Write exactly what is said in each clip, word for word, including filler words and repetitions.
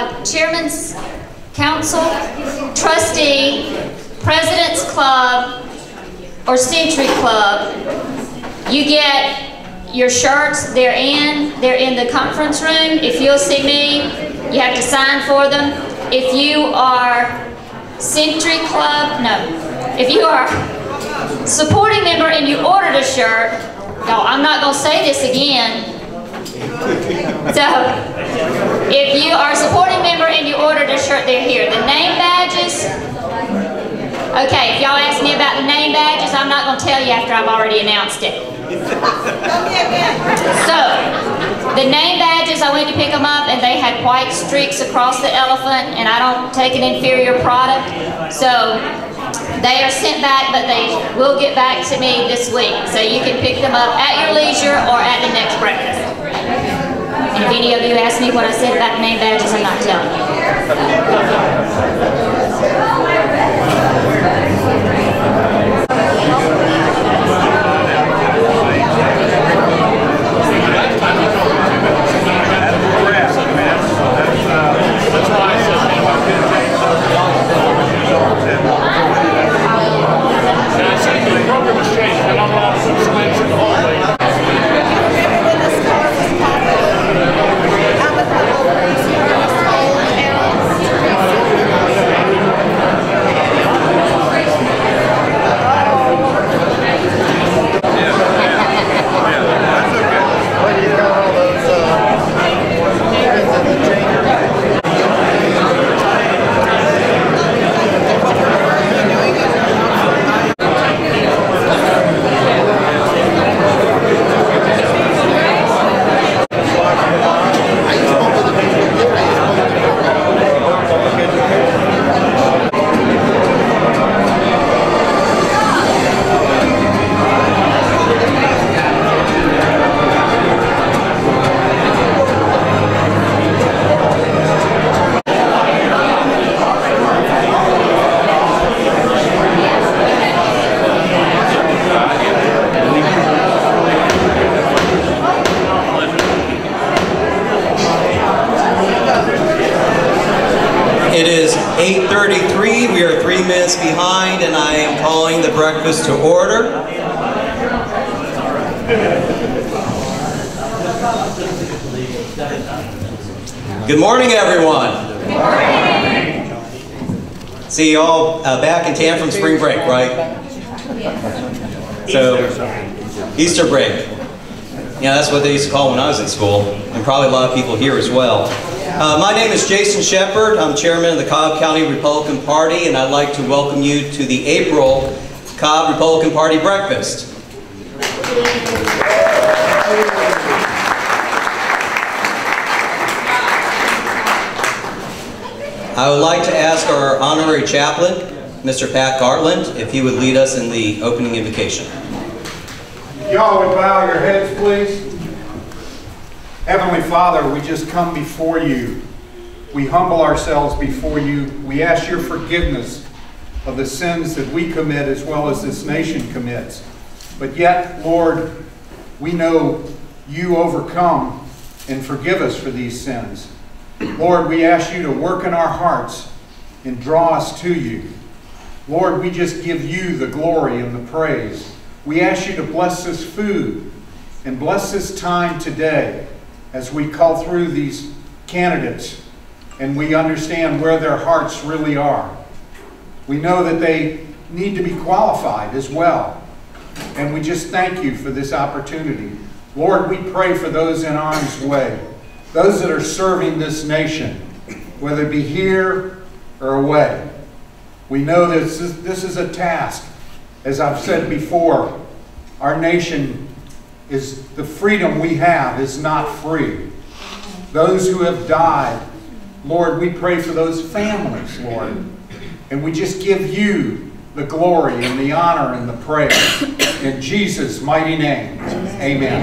uh, Chairman's Council, Trustee, President's Club, or Century Club, you get your shirts. They're in. They're in the conference room. If you'll see me, you have to sign for them. If you are Century Club, no. If you are supporting member and you ordered a shirt, no, I'm not going to say this again. So, if you are a supporting member and you ordered a shirt, they're here. The name badges, okay, if y'all ask me about the name badges, I'm not going to tell you after I've already announced it. So, the name badges, I went to pick them up and they had white streaks across the elephant, and I don't take an inferior product. So, they are sent back, but they will get back to me this week. So you can pick them up at your leisure or at the next breakfast. And if any of you ask me what I said about the name badges, I'm not telling eight thirty-three, we are three minutes behind, and I am calling the breakfast to order. Good morning, everyone. Good morning. See you all uh, back in town from spring break, right? So, Easter break. Yeah, that's what they used to call when I was in school, and probably a lot of people here as well. Uh, my name is Jason Shepard. I'm chairman of the Cobb County Republican Party, and I'd like to welcome you to the April Cobb Republican Party Breakfast. I would like to ask our honorary chaplain, Mister Pat Gartland, if he would lead us in the opening invocation. Y'all would bow your heads, please. Heavenly Father, we just come before you. We humble ourselves before you. We ask your forgiveness of the sins that we commit as well as this nation commits. But yet, Lord, we know you overcome and forgive us for these sins. Lord, we ask you to work in our hearts and draw us to you. Lord, we just give you the glory and the praise. We ask you to bless this food and bless this time today as we call through these candidates and we understand where their hearts really are. We know that they need to be qualified as well. And we just thank you for this opportunity. Lord, we pray for those in harm's way, those that are serving this nation, whether it be here or away. We know that this is, this is a task. As I've said before, our nation is, the freedom we have is not free. Those who have died, Lord, we pray for those families, Lord. And we just give you the glory and the honor and the praise. In Jesus' mighty name, amen.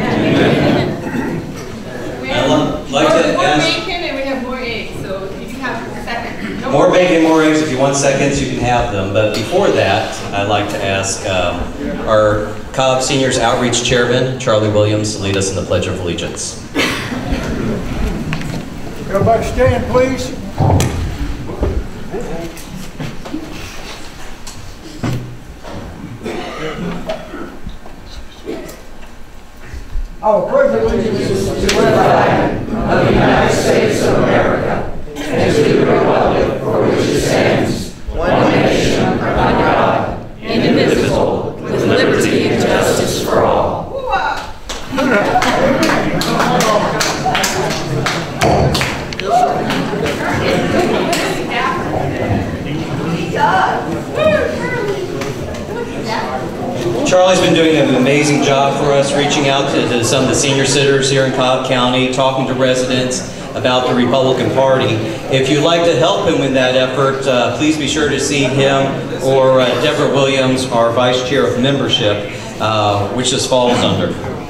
amen. We have I'd like more, to more ask, bacon and we have more eggs, so if you have a second. No more bacon, more eggs. If you want seconds, you can have them. But before that, I'd like to ask um, our Cobb Seniors Outreach Chairman, Charlie Williams, to lead us in the Pledge of Allegiance. Everybody stand, please. Our privilege is to the flag of the United States of America and to the republic for which it stands, one nation under God, indivisible, with liberty and justice for all. Charlie's been doing an amazing job for us, reaching out to, to some of the senior citizens here in Cobb County, talking to residents about the Republican Party. If you'd like to help him in that effort, uh, please be sure to see him or uh, Debra Williams, our Vice Chair of Membership, uh, which this falls under.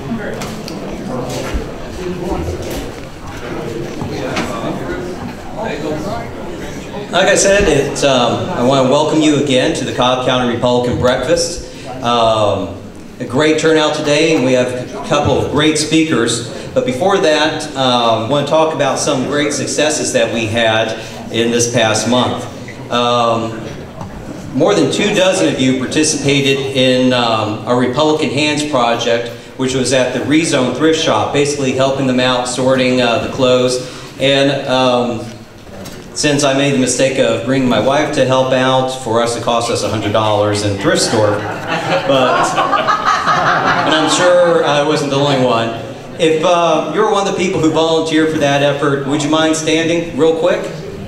Like I said, it, um, I want to welcome you again to the Cobb County Republican Breakfast. Um, a great turnout today, and we have a couple of great speakers. But before that, um, I want to talk about some great successes that we had in this past month. Um, more than two dozen of you participated in um, our Republican Hands project, which was at the Rezone Thrift Shop, basically helping them out, sorting uh, the clothes. And um, since I made the mistake of bringing my wife to help out, for us it cost us one hundred dollars in thrift store, but and I'm sure I wasn't the only one. If uh, you're one of the people who volunteered for that effort, would you mind standing real quick?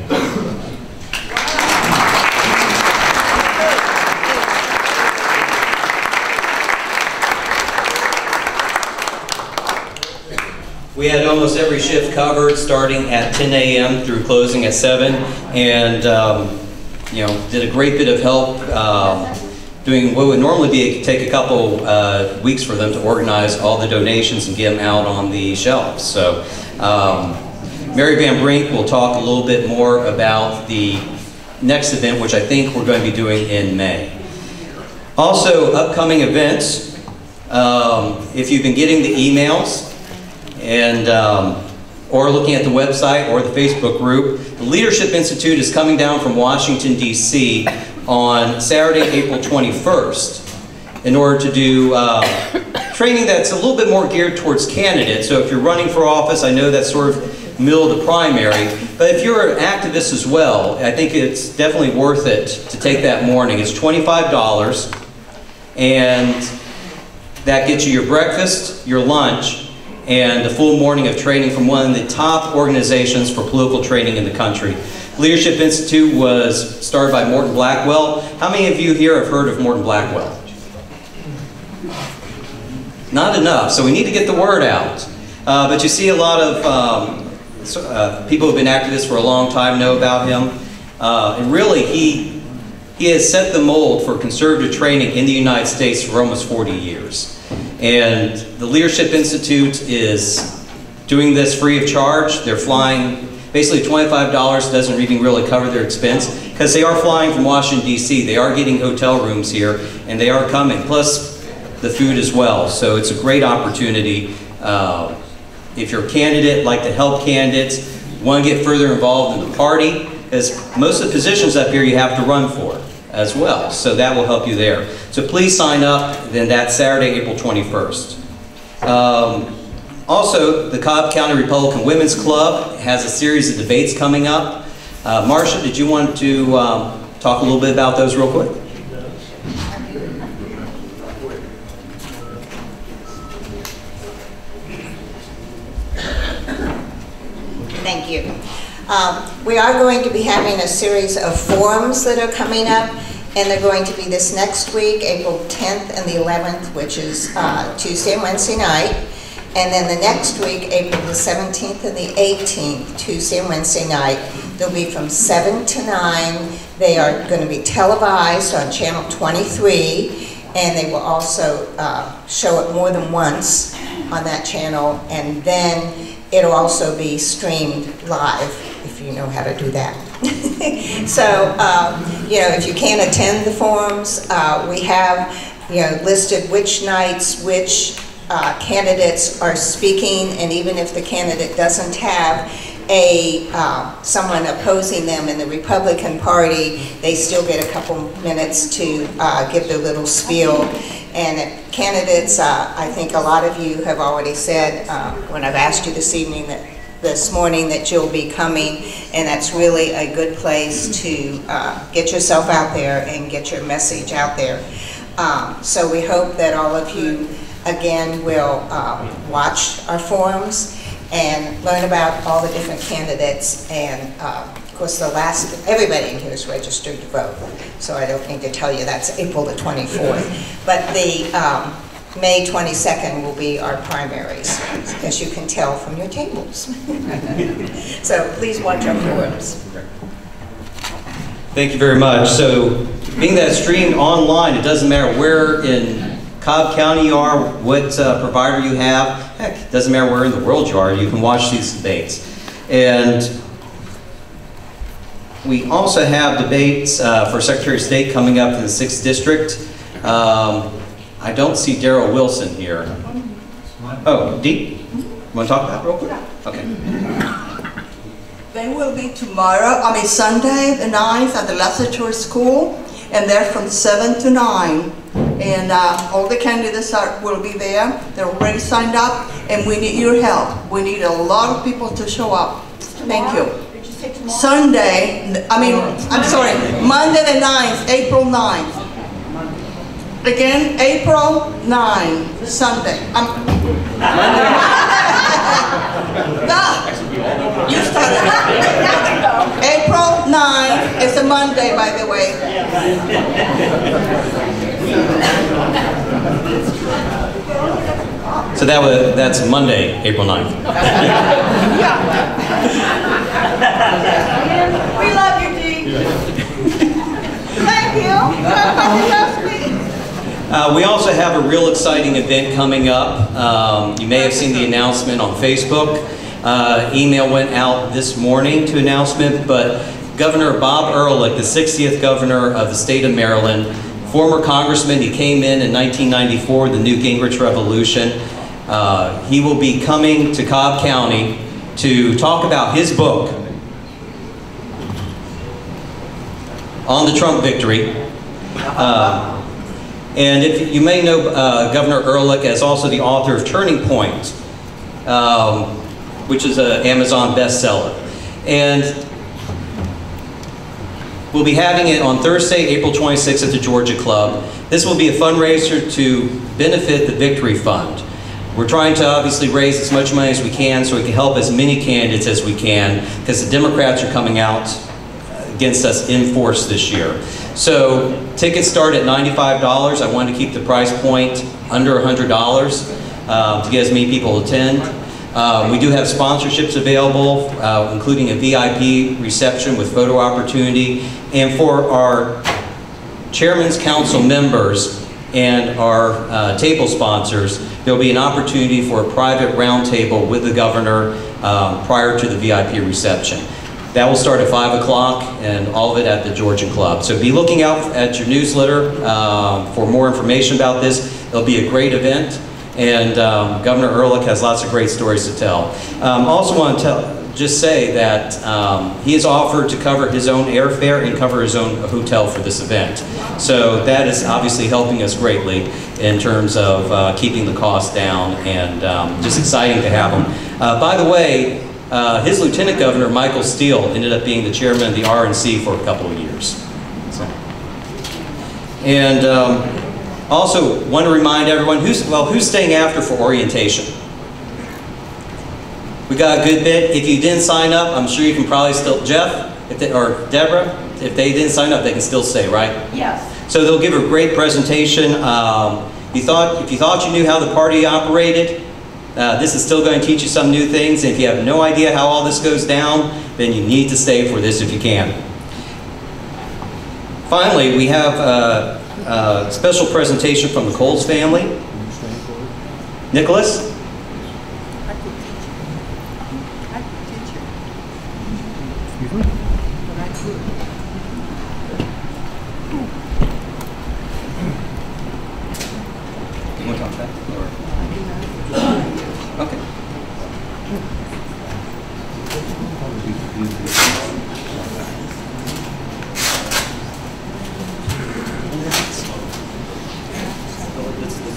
We had almost every shift covered, starting at ten A M through closing at seven, and um, you know, did a great bit of help um, doing what would normally be take a couple uh, weeks for them to organize all the donations and get them out on the shelves. So um, Mary Van Brink will talk a little bit more about the next event, which I think we're going to be doing in May. Also, upcoming events. Um, if you've been getting the emails, and um, or looking at the website or the Facebook group, the Leadership Institute is coming down from Washington, D C on Saturday, April twenty-first, in order to do uh, training that's a little bit more geared towards candidates. So if you're running for office, I know that's sort of middle of the primary, but if you're an activist as well, I think it's definitely worth it to take that morning. It's twenty-five dollars, and that gets you your breakfast, your lunch, and a full morning of training from one of the top organizations for political training in the country. Leadership Institute was started by Morton Blackwell. How many of you here have heard of Morton Blackwell? Not enough, so we need to get the word out. Uh, but you see a lot of um, uh, people who have been activists for a long time know about him. Uh, and really, he, he has set the mold for conservative training in the United States for almost forty years. And the Leadership Institute is doing this free of charge. They're flying, basically twenty-five dollars doesn't even really cover their expense, because they are flying from Washington, D C They are getting hotel rooms here, and they are coming, plus the food as well. So it's a great opportunity. Uh, if you're a candidate, like to help candidates, want to get further involved in the party, because most of the positions up here you have to run for as well. So that will help you there. So please sign up, then that's Saturday, April twenty-first. Um, also, the Cobb County Republican Women's Club has a series of debates coming up. Uh, Marsha, did you want to um, talk a little bit about those real quick? Thank you. Um, we are going to be having a series of forums that are coming up, and they're going to be this next week, April tenth and the eleventh, which is uh, Tuesday and Wednesday night. And then the next week, April the seventeenth and the eighteenth, Tuesday and Wednesday night. They'll be from seven to nine. They are going to be televised on channel twenty-three, and they will also uh, show it more than once on that channel. And then it'll also be streamed live, if you know how to do that. So, um, you know, if you can't attend the forums, uh, we have, you know, listed which nights, which uh, candidates are speaking, and even if the candidate doesn't have a uh, someone opposing them in the Republican Party, they still get a couple minutes to uh, give their little spiel. And candidates, uh, I think a lot of you have already said, uh, when I've asked you this evening, that this morning, that you'll be coming, and that's really a good place to uh, get yourself out there and get your message out there. Um, so we hope that all of you, again, will uh, watch our forums and learn about all the different candidates. And uh, of course, the last, everybody in here is registered to vote, so I don't need to tell you that's April the twenty-fourth. But the um, May twenty-second will be our primaries, as you can tell from your tables. So please watch our forums. Thank you very much. So, being that it's streamed online, it doesn't matter where in Cobb County you are, what uh, provider you have, heck, it doesn't matter where in the world you are, you can watch these debates. And we also have debates uh, for Secretary of State coming up in the sixth District. Um, I don't see Darrell Wilson here. Oh, Dee? You want to talk about it real quick? Okay. They will be tomorrow, I mean Sunday the ninth at the Legislature School, and they're from seven to nine. And uh, all the candidates are, will be there. They're already signed up, and we need your help. We need a lot of people to show up. Thank you. Sunday, I mean, I'm sorry, Monday the ninth, April ninth. Again, April ninth, Sunday. Um, no, you started. April ninth is a Monday, by the way. So that was, that's Monday, April ninth. We love you, Dee. Thank you. Uh, we also have a real exciting event coming up. Um, you may have seen the announcement on Facebook. Uh, email went out this morning to announcement, but Governor Bob Ehrlich, the sixtieth governor of the state of Maryland, former congressman, he came in in nineteen ninety-four, the New Gingrich Revolution. Uh, he will be coming to Cobb County to talk about his book on the Trump victory. Uh, and if you may know uh, Governor Ehrlich as also the author of Turning Point, um, which is an Amazon bestseller. And we'll be having it on Thursday, April twenty-sixth at the Georgia Club. This will be a fundraiser to benefit the Victory Fund. We're trying to obviously raise as much money as we can so we can help as many candidates as we can, because the Democrats are coming out against us in force this year. So tickets start at ninety-five dollars. I wanted to keep the price point under one hundred dollars uh, to get as many people to attend. Uh, we do have sponsorships available, uh, including a V I P reception with photo opportunity. And for our Chairman's Council members and our uh, table sponsors, there will be an opportunity for a private roundtable with the governor um, prior to the V I P reception. That will start at five o'clock, and all of it at the Georgian Club. So be looking out at your newsletter uh, for more information about this. It'll be a great event, and um, Governor Ehrlich has lots of great stories to tell. Um, also want to tell, just say that um, he has offered to cover his own airfare and cover his own hotel for this event. So that is obviously helping us greatly in terms of uh, keeping the cost down, and um, just exciting to have him. Uh, by the way, uh, his Lieutenant Governor, Michael Steele, ended up being the chairman of the R N C for a couple of years. So. And um, also want to remind everyone, who's, well, who's staying after for orientation? We got a good bit. If you didn't sign up, I'm sure you can probably still, Jeff if they, or Debra, if they didn't sign up, they can still stay, right? Yes. So they'll give a great presentation. Um, you thought, if you thought you knew how the party operated, uh, this is still going to teach you some new things. And if you have no idea how all this goes down, then you need to stay for this if you can. Finally, we have a, a special presentation from the Coles family. Nicholas?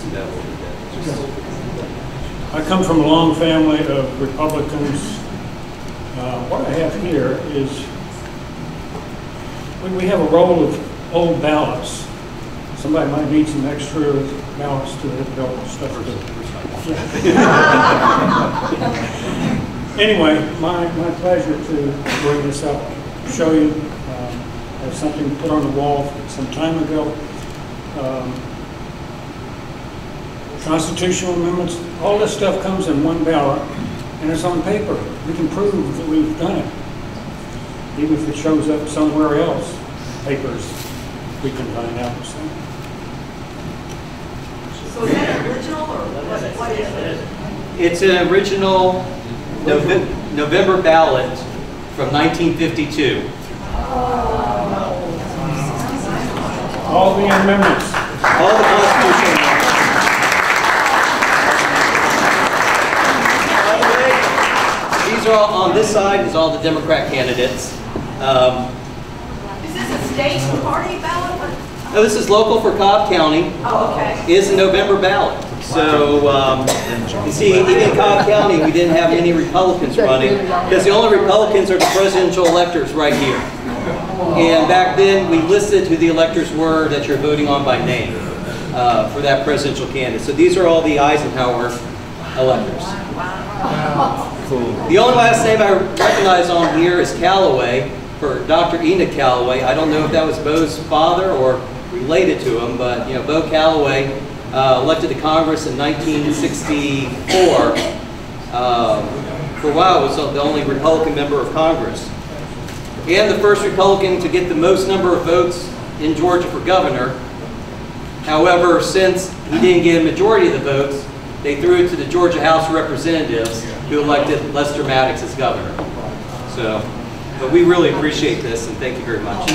about what we did. I come from a long family of Republicans. Uh, what I have here is we, we have a roll of old ballots. Somebody might need some extra ballots to help stuff to Anyway, my, my pleasure to bring this up, show you. Um, I have something put on the wall some time ago. Um, Constitutional amendments, all this stuff comes in one ballot, and it's on paper. We can prove that we've done it. Even if it shows up somewhere else, papers, we can find out. So, so is that original, or what, what is it? It's an original November, November ballot from nineteen fifty-two. all the amendments. All the constitutional amendments. These are all, on this side is all the Democrat candidates. Um, Is this a state party ballot? no, this is local for Cobb County. Oh, okay. It is a November ballot. So, um, you see, even in Cobb County, we didn't have any Republicans running, because the only Republicans are the presidential electors right here. And back then, we listed who the electors were that you're voting on by name uh, for that presidential candidate. So these are all the Eisenhower electors. Cool. The only last name I recognize on here is Calloway, for Doctor Enoch Calloway. I don't know if that was Bo's father or related to him, but you know, Bo Calloway, uh, elected to Congress in nineteen sixty-four. Uh, for a while, was the only Republican member of Congress, and the first Republican to get the most number of votes in Georgia for governor. However, since he didn't get a majority of the votes, they threw it to the Georgia House of Representatives, who elected Lester Maddox as governor. So, but we really appreciate this, and thank you very much.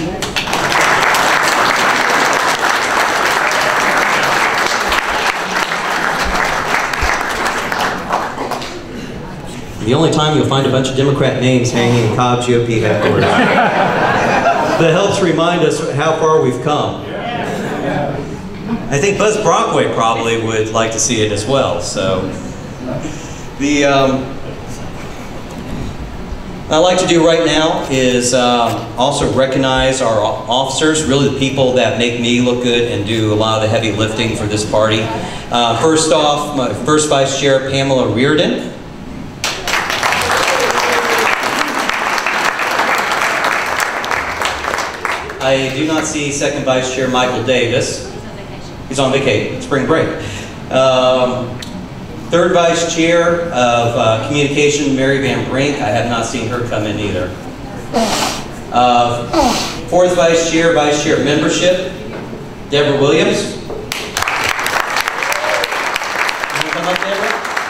The only time you'll find a bunch of Democrat names hanging in Cobb G O P headquarters. That helps remind us how far we've come. I think Buzz Brockway probably would like to see it as well. So, the um, what I'd like to do right now is uh, also recognize our officers, really the people that make me look good and do a lot of the heavy lifting for this party. Uh, first off, my first Vice Chair, Pamela Reardon. I do not see Second Vice Chair Michael Davis. He's on vacation, spring break. Um, third Vice Chair of uh, Communication, Mary Van Brink. I have not seen her come in either. Uh, fourth Vice Chair, Vice Chair of Membership, Debra Williams. Can you come up, Debra?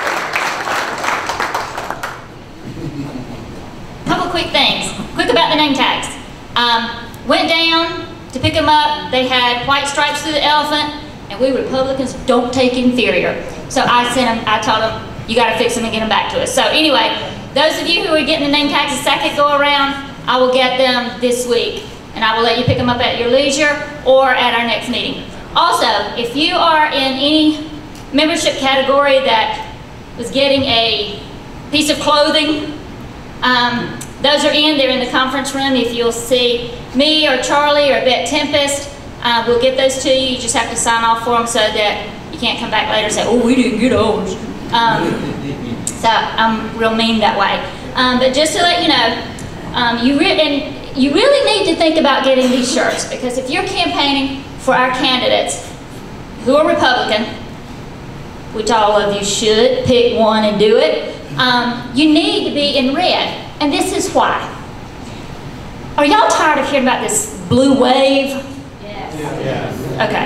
Couple quick things. Quick about the name tags. Um, went down to pick them up. They had white stripes through the elephant. And we Republicans don't take inferior. So I sent them, I told them, you got to fix them and get them back to us. So anyway, those of you who are getting the name tags the second go around, I will get them this week. And I will let you pick them up at your leisure or at our next meeting. Also, if you are in any membership category that was getting a piece of clothing, um, those are in, they're in the conference room. If you'll see me or Charlie or Bet Tempest, Uh, we'll get those to you. You just have to sign off for them so that you can't come back later and say, oh, we didn't get ours. Um, so I'm real mean that way. Um, but just to let you know, um, you, re and you really need to think about getting these shirts, because if you're campaigning for our candidates who are Republican, which all of you should pick one and do it, um, you need to be in red. And this is why. Are y'all tired of hearing about this blue wave? Okay.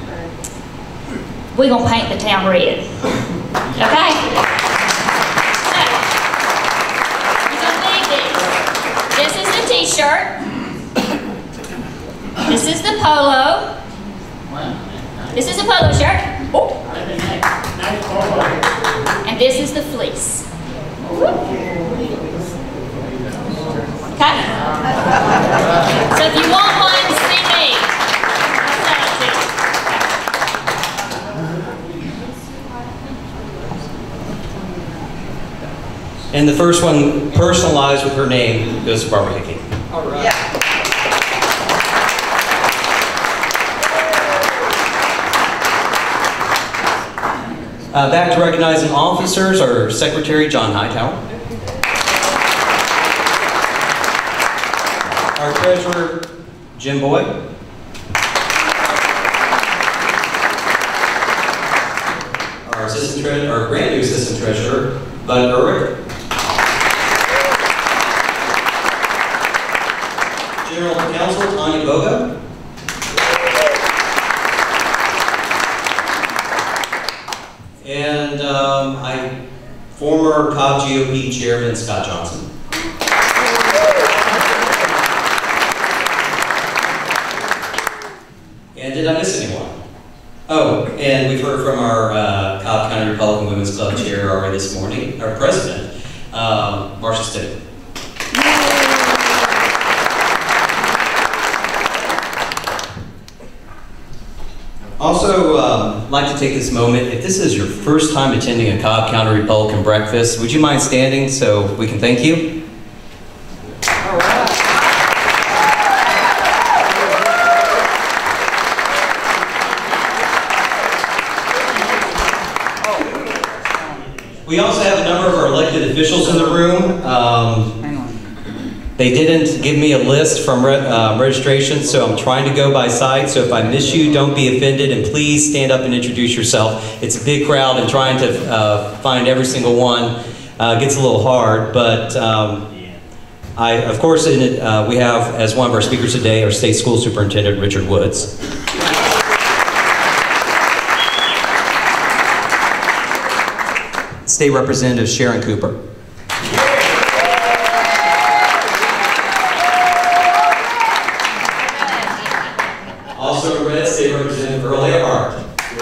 We're gonna paint the town red. Okay? So, you're gonna need these. This is the t-shirt. This is the polo. This is a polo shirt. Oh. And this is the fleece. Okay? So if you want one, see me. And the first one, personalized with her name, goes to Barbara Hickey. All right. Yeah. Uh, back to recognizing officers, our Secretary, John Hightower. Our Treasurer, Jim Boyd. Our Assistant Treasurer, our brand new Assistant Treasurer, Bud Ehrlich. General Counsel, Tanya Boga. And um, I, former Cobb G O P Chairman Scott Johnson. And did I miss anyone? Oh, and we've heard from our uh, Cobb County Republican Women's Club Chair already this morning, our President, um, Marsha Stemme. Also, um, like to take this moment, if this is your first time attending a Cobb County Republican Breakfast, would you mind standing so we can thank you? All right. We also have a number of our elected officials in the room. Um, They didn't give me a list from re uh, registration, so I'm trying to go by sight. So if I miss you, don't be offended, and please stand up and introduce yourself. It's a big crowd, and trying to uh, find every single one uh, gets a little hard. But um, I, of course, in it, uh, we have as one of our speakers today our State School Superintendent Richard Woods. State Representative Sharon Cooper. Also in red, State Representative Early Hart.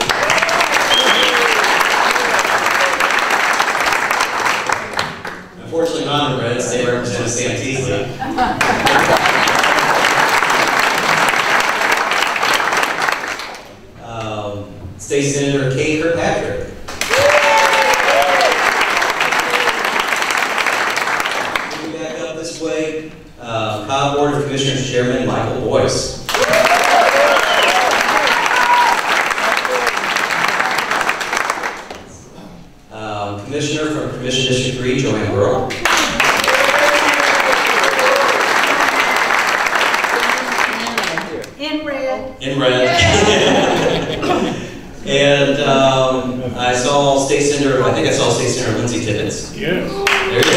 Unfortunately not in red, State Representative Sam Tisdale. um, State Senator Kate Kirkpatrick. Moving back up this way, uh, Cobb Board of Commissioners Chairman Michael Boyce. Commissioner from Commission District three, Joanne Burrow. In red. In red. And um, I saw State Senator, I think I saw State Senator Lindsay Tippins. Yes. There you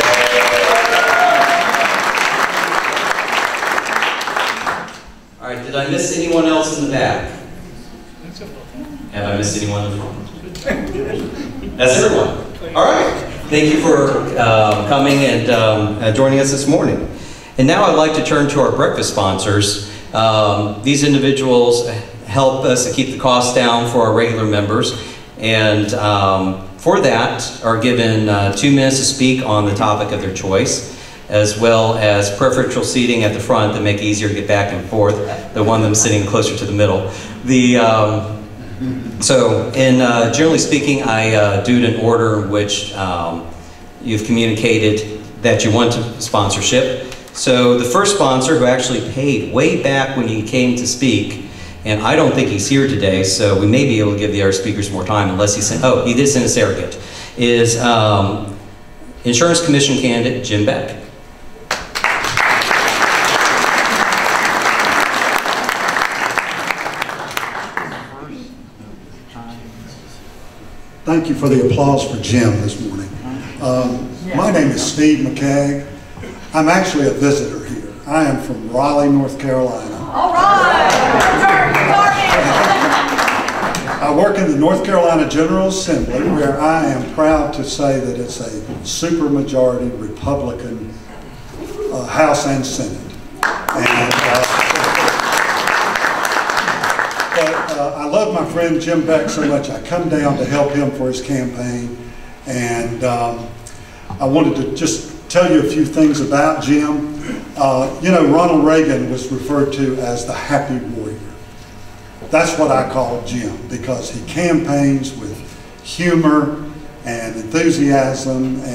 go. All right, did I miss anyone else in the back? Have I missed anyone in the front? That's everyone. All right. Thank you for uh, coming and um, uh, joining us this morning. And now I'd like to turn to our breakfast sponsors. Um, these individuals help us to keep the costs down for our regular members, and um, for that are given uh, two minutes to speak on the topic of their choice, as well as preferential seating at the front to make it easier to get back and forth, the one of them sitting closer to the middle. The um, So, in uh, generally speaking, I uh, do it in order in which um, you've communicated that you want to sponsorship. So, the first sponsor who actually paid way back when he came to speak, and I don't think he's here today, so we may be able to give the other speakers more time unless he sent, oh, he did send a surrogate, is um, Insurance Commission candidate Jim Beck. Thank you for the applause for Jim this morning. Um, my name is Steve McCagg. I'm actually a visitor here. I am from Raleigh, North Carolina. All right. I work in the North Carolina General Assembly, where I am proud to say that it's a supermajority Republican uh, House and Senate. And, uh, But uh, I love my friend Jim Beck so much, I come down to help him for his campaign. And um, I wanted to just tell you a few things about Jim. Uh, you know, Ronald Reagan was referred to as the happy warrior. That's what I call Jim, because he campaigns with humor and enthusiasm and with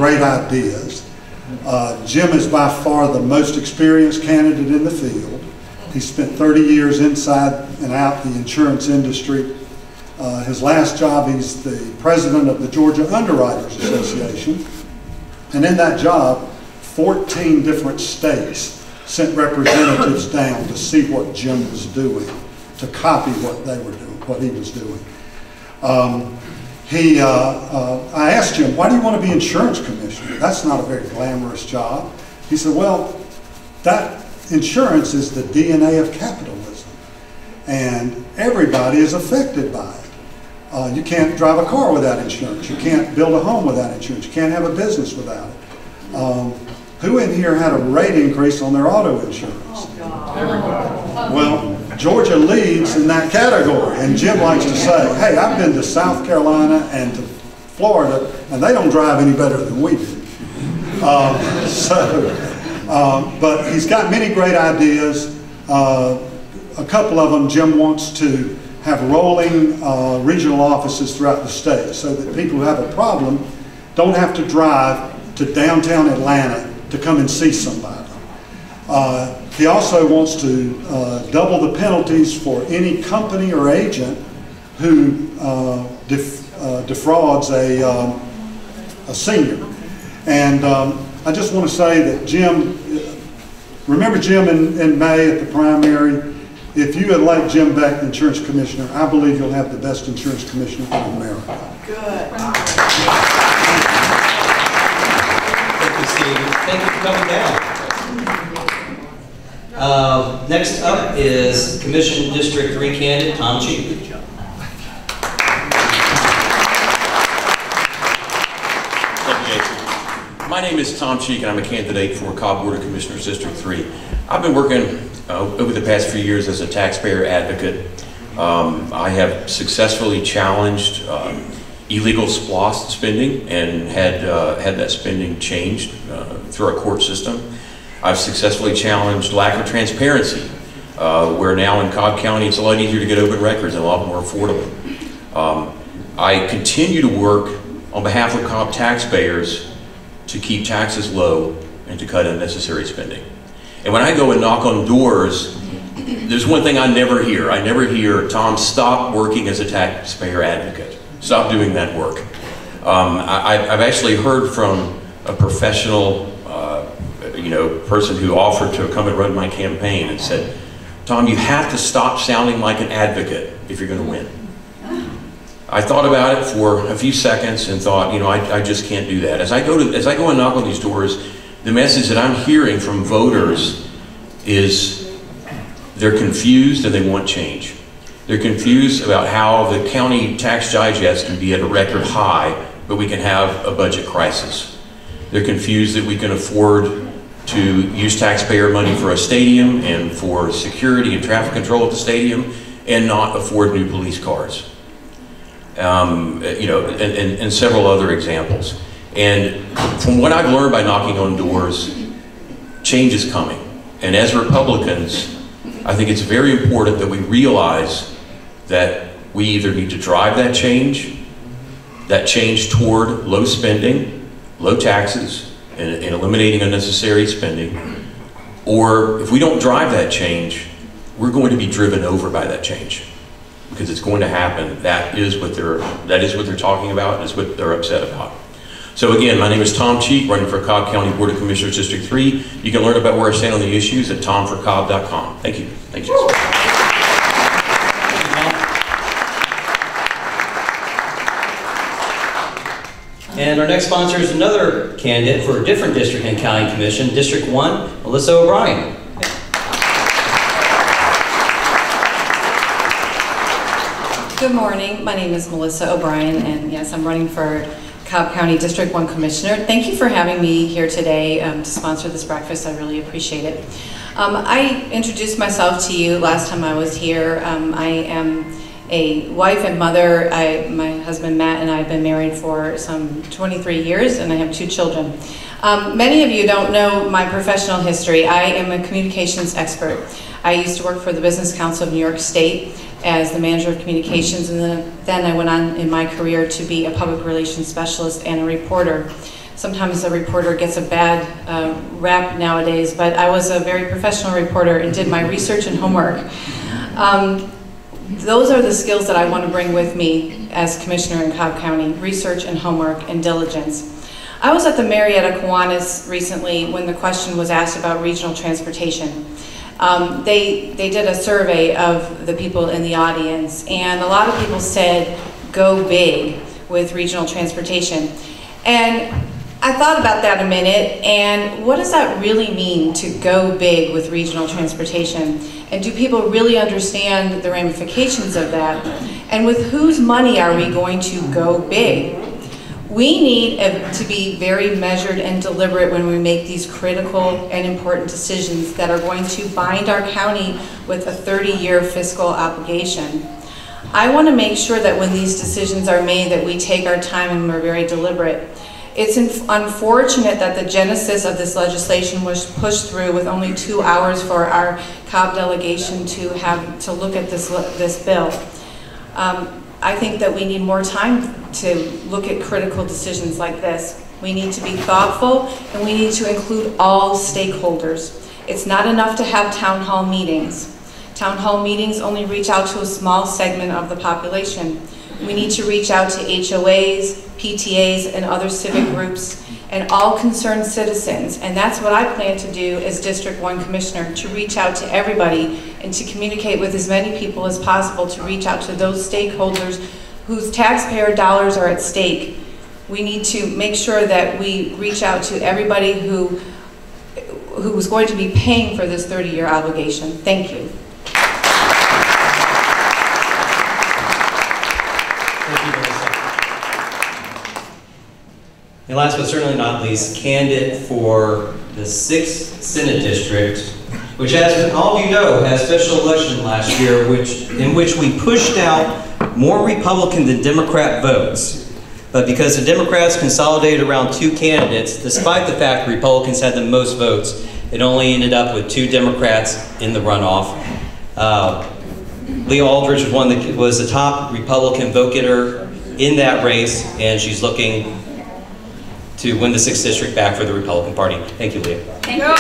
great ideas. Uh, Jim is by far the most experienced candidate in the field. He spent thirty years inside and out the insurance industry. Uh, his last job, he's the president of the Georgia Underwriters Association. And in that job, fourteen different states sent representatives down to see what Jim was doing, to copy what they were doing, what he was doing. Um, he, uh, uh, I asked Jim, why do you want to be insurance commissioner? That's not a very glamorous job. He said, well, that insurance is the D N A of capitalism, and everybody is affected by it. Uh, you can't drive a car without insurance. You can't build a home without insurance. You can't have a business without it. Um, who in here had a rate increase on their auto insurance? Everybody. Well, Georgia leads in that category, and Jim likes to say, hey, I've been to South Carolina and to Florida, and they don't drive any better than we do. Um, so, um, but he's got many great ideas. Uh, a couple of them, Jim wants to have rolling uh, regional offices throughout the state so that people who have a problem don't have to drive to downtown Atlanta to come and see somebody. Uh, he also wants to uh, double the penalties for any company or agent who uh, def uh, defrauds a, um, a senior. And um, I just want to say that Jim, remember Jim in, in May at the primary? If you elect Jim Beck insurance commissioner, I believe you'll have the best insurance commissioner in America. Good. Thank you, Steve. Thank you for coming down. Uh, next up is Commission District three candidate Tom Cheek. My name is Tom Cheek, and I'm a candidate for Cobb Board of Commissioners District three. I've been working uh, over the past few years as a taxpayer advocate. Um, I have successfully challenged um, illegal SPLOST spending and had, uh, had that spending changed uh, through our court system. I've successfully challenged lack of transparency, uh, where now in Cobb County it's a lot easier to get open records and a lot more affordable. Um, I continue to work on behalf of Cobb taxpayers to keep taxes low and to cut unnecessary spending. And when I go and knock on doors, there's one thing I never hear. I never hear, Tom, stop working as a taxpayer advocate. Stop doing that work. Um, I, I've actually heard from a professional uh, you know, person who offered to come and run my campaign and said, Tom, you have to stop sounding like an advocate if you're going to win. I thought about it for a few seconds and thought, you know, I, I just can't do that. As I go to, as I go and knock on these doors, the message that I'm hearing from voters is they're confused and they want change. They're confused about how the county tax digest can be at a record high, but we can have a budget crisis. They're confused that we can afford to use taxpayer money for a stadium and for security and traffic control at the stadium and not afford new police cars. Um, you know, and, and, and several other examples. And from what I've learned by knocking on doors, change is coming. And as Republicans, I think it's very important that we realize that we either need to drive that change, that change toward low spending, low taxes, and, and eliminating unnecessary spending, or if we don't drive that change, we're going to be driven over by that change. Because it's going to happen. That is what they're that is what they're talking about. Is what they're upset about. So again, my name is Tom Cheek, running for Cobb County Board of Commissioners District three. You can learn about where I stand on the issues at tom for cobb dot com. Thank you. Thank you. And our next sponsor is another candidate for a different district and county commission, District one, Melissa O'Brien. Good morning. My name is Melissa O'Brien, and yes, I'm running for Cobb County District one Commissioner. Thank you for having me here today um, to sponsor this breakfast. I really appreciate it. Um, I introduced myself to you last time I was here. Um, I am a wife and mother. I, my husband Matt and I have been married for some twenty-three years, and I have two children. Um, many of you don't know my professional history. I am a communications expert. I used to work for the Business Council of New York State as the manager of communications, and then, then I went on in my career to be a public relations specialist and a reporter. sometimes a reporter gets a bad uh, rap nowadays, but I was a very professional reporter and did my research and homework. Um, those are the skills that I want to bring with me as commissioner in Cobb County: research and homework and diligence. I was at the Marietta Kiwanis recently when the question was asked about regional transportation. Um, they, they did a survey of the people in the audience, and a lot of people said, go big with regional transportation. And I thought about that a minute, and what does that really mean, to go big with regional transportation? And do people really understand the ramifications of that? And with whose money are we going to go big? We need uh, to be very measured and deliberate when we make these critical and important decisions that are going to bind our county with a thirty-year fiscal obligation. I want to make sure that when these decisions are made that we take our time and we're very deliberate. It's unfortunate that the genesis of this legislation was pushed through with only two hours for our Cobb delegation to have to look at this, this bill. Um, I think that we need more time to look at critical decisions like this. We need to be thoughtful, and we need to include all stakeholders. It's not enough to have town hall meetings. Town hall meetings only reach out to a small segment of the population. We need to reach out to H O As, P T As, and other civic groups, and all concerned citizens. And that's what I plan to do as District one Commissioner, to reach out to everybody and to communicate with as many people as possible, to reach out to those stakeholders whose taxpayer dollars are at stake. We need to make sure that we reach out to everybody who, who is going to be paying for this thirty-year obligation. Thank you. And last but certainly not least, candidate for the sixth Senate District, which, as all of you know, had a special election last year which, in which we pushed out more Republican than Democrat votes. But because the Democrats consolidated around two candidates, despite the fact Republicans had the most votes, it only ended up with two Democrats in the runoff. Uh, Leah Aldridge was, one that was the top Republican vote getter in that race, and she's looking to win the sixth district back for the Republican Party. Thank you, Leah. Thank you.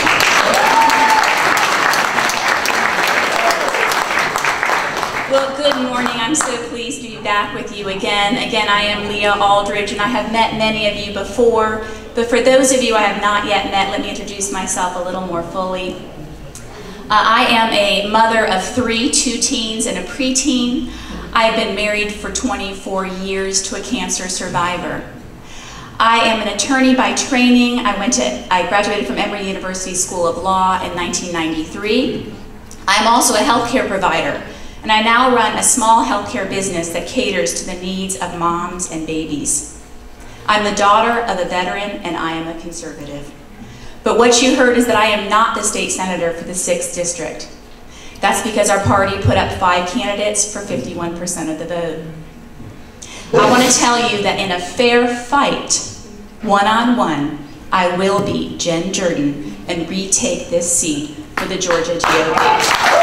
Well, good morning. I'm so pleased to be back with you again. Again, I am Leah Aldridge, and I have met many of you before, but for those of you I have not yet met, let me introduce myself a little more fully. Uh, I am a mother of three, two teens and a preteen. I have been married for twenty-four years to a cancer survivor. I am an attorney by training. I went to, I graduated from Emory University School of Law in nineteen ninety-three. I'm also a healthcare provider, and I now run a small healthcare business that caters to the needs of moms and babies. I'm the daughter of a veteran, and I am a conservative. But what you heard is that I am not the state senator for the sixth district. That's because our party put up five candidates for fifty-one percent of the vote. I want to tell you that in a fair fight, one-on-one, I will beat Jen Jordan and retake this seat for the Georgia G O P.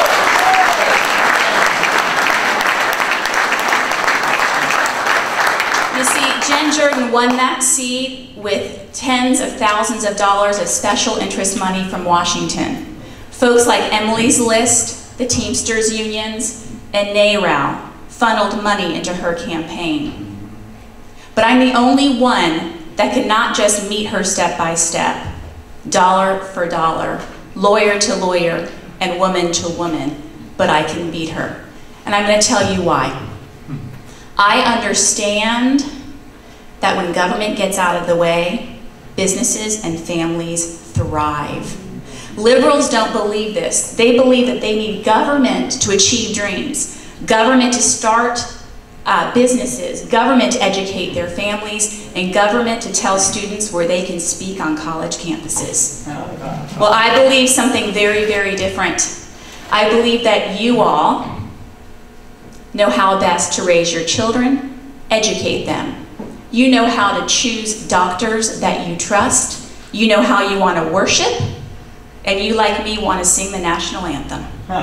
You see, Jen Jordan won that seat with tens of thousands of dollars of special interest money from Washington. Folks like Emily's List, the Teamsters unions, and NARAL funneled money into her campaign. But I'm the only one that could not just meet her step by step, dollar for dollar, lawyer to lawyer, and woman to woman, but I can beat her. And I'm going to tell you why. I understand that when government gets out of the way, businesses and families thrive. Liberals don't believe this. They believe that they need government to achieve dreams, government to start uh, businesses, government to educate their families, and government to tell students where they can speak on college campuses. Well, I believe something very, very different. I believe that you all know how best to raise your children, educate them. You know how to choose doctors that you trust. You know how you want to worship, and you, like me, want to sing the national anthem.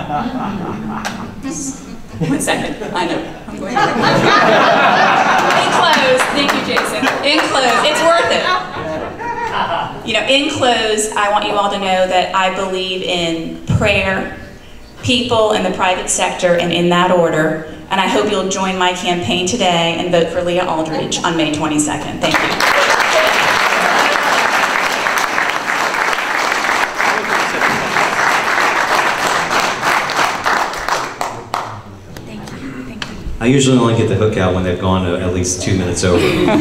One second, I know. I'm going to In close, thank you, Jason. In close, it's worth it. in close, I want you all to know that I believe in prayer, people, and the private sector, and in that order. And I hope you'll join my campaign today and vote for Leah Aldridge on May twenty-second. Thank you. I usually only get the hook out when they've gone to at least two minutes over.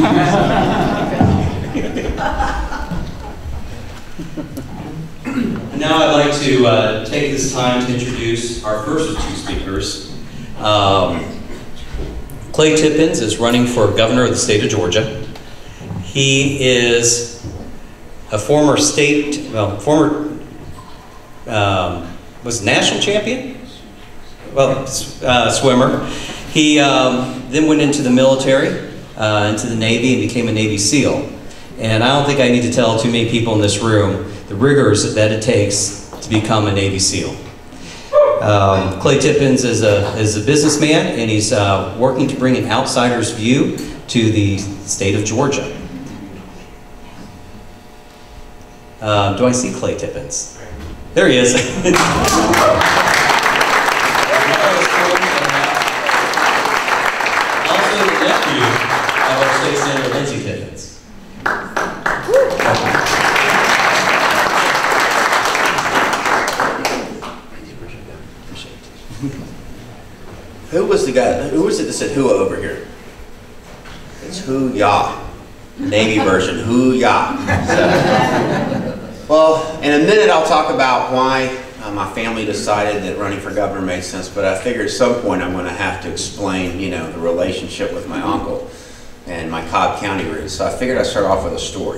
Now I'd like to uh, take this time to introduce our first of two speakers. Um, Clay Tippins is running for governor of the state of Georgia. He is a former state, well, former, um, was national champion? Well, uh, swimmer. He um, then went into the military, uh, into the Navy, and became a Navy SEAL. And I don't think I need to tell too many people in this room the rigors that it takes to become a Navy SEAL. Um, Clay Tippins is a, is a businessman, and he's uh, working to bring an outsider's view to the state of Georgia. Uh, do I see Clay Tippins? There he is. Who was the guy, who was it that said who over here? It's who-yah. Navy version, who-yah. So, well, in a minute I'll talk about why uh, my family decided that running for governor made sense, but I figured at some point I'm going to have to explain, you know, the relationship with my uncle and my Cobb County roots. So I figured I'd start off with a story.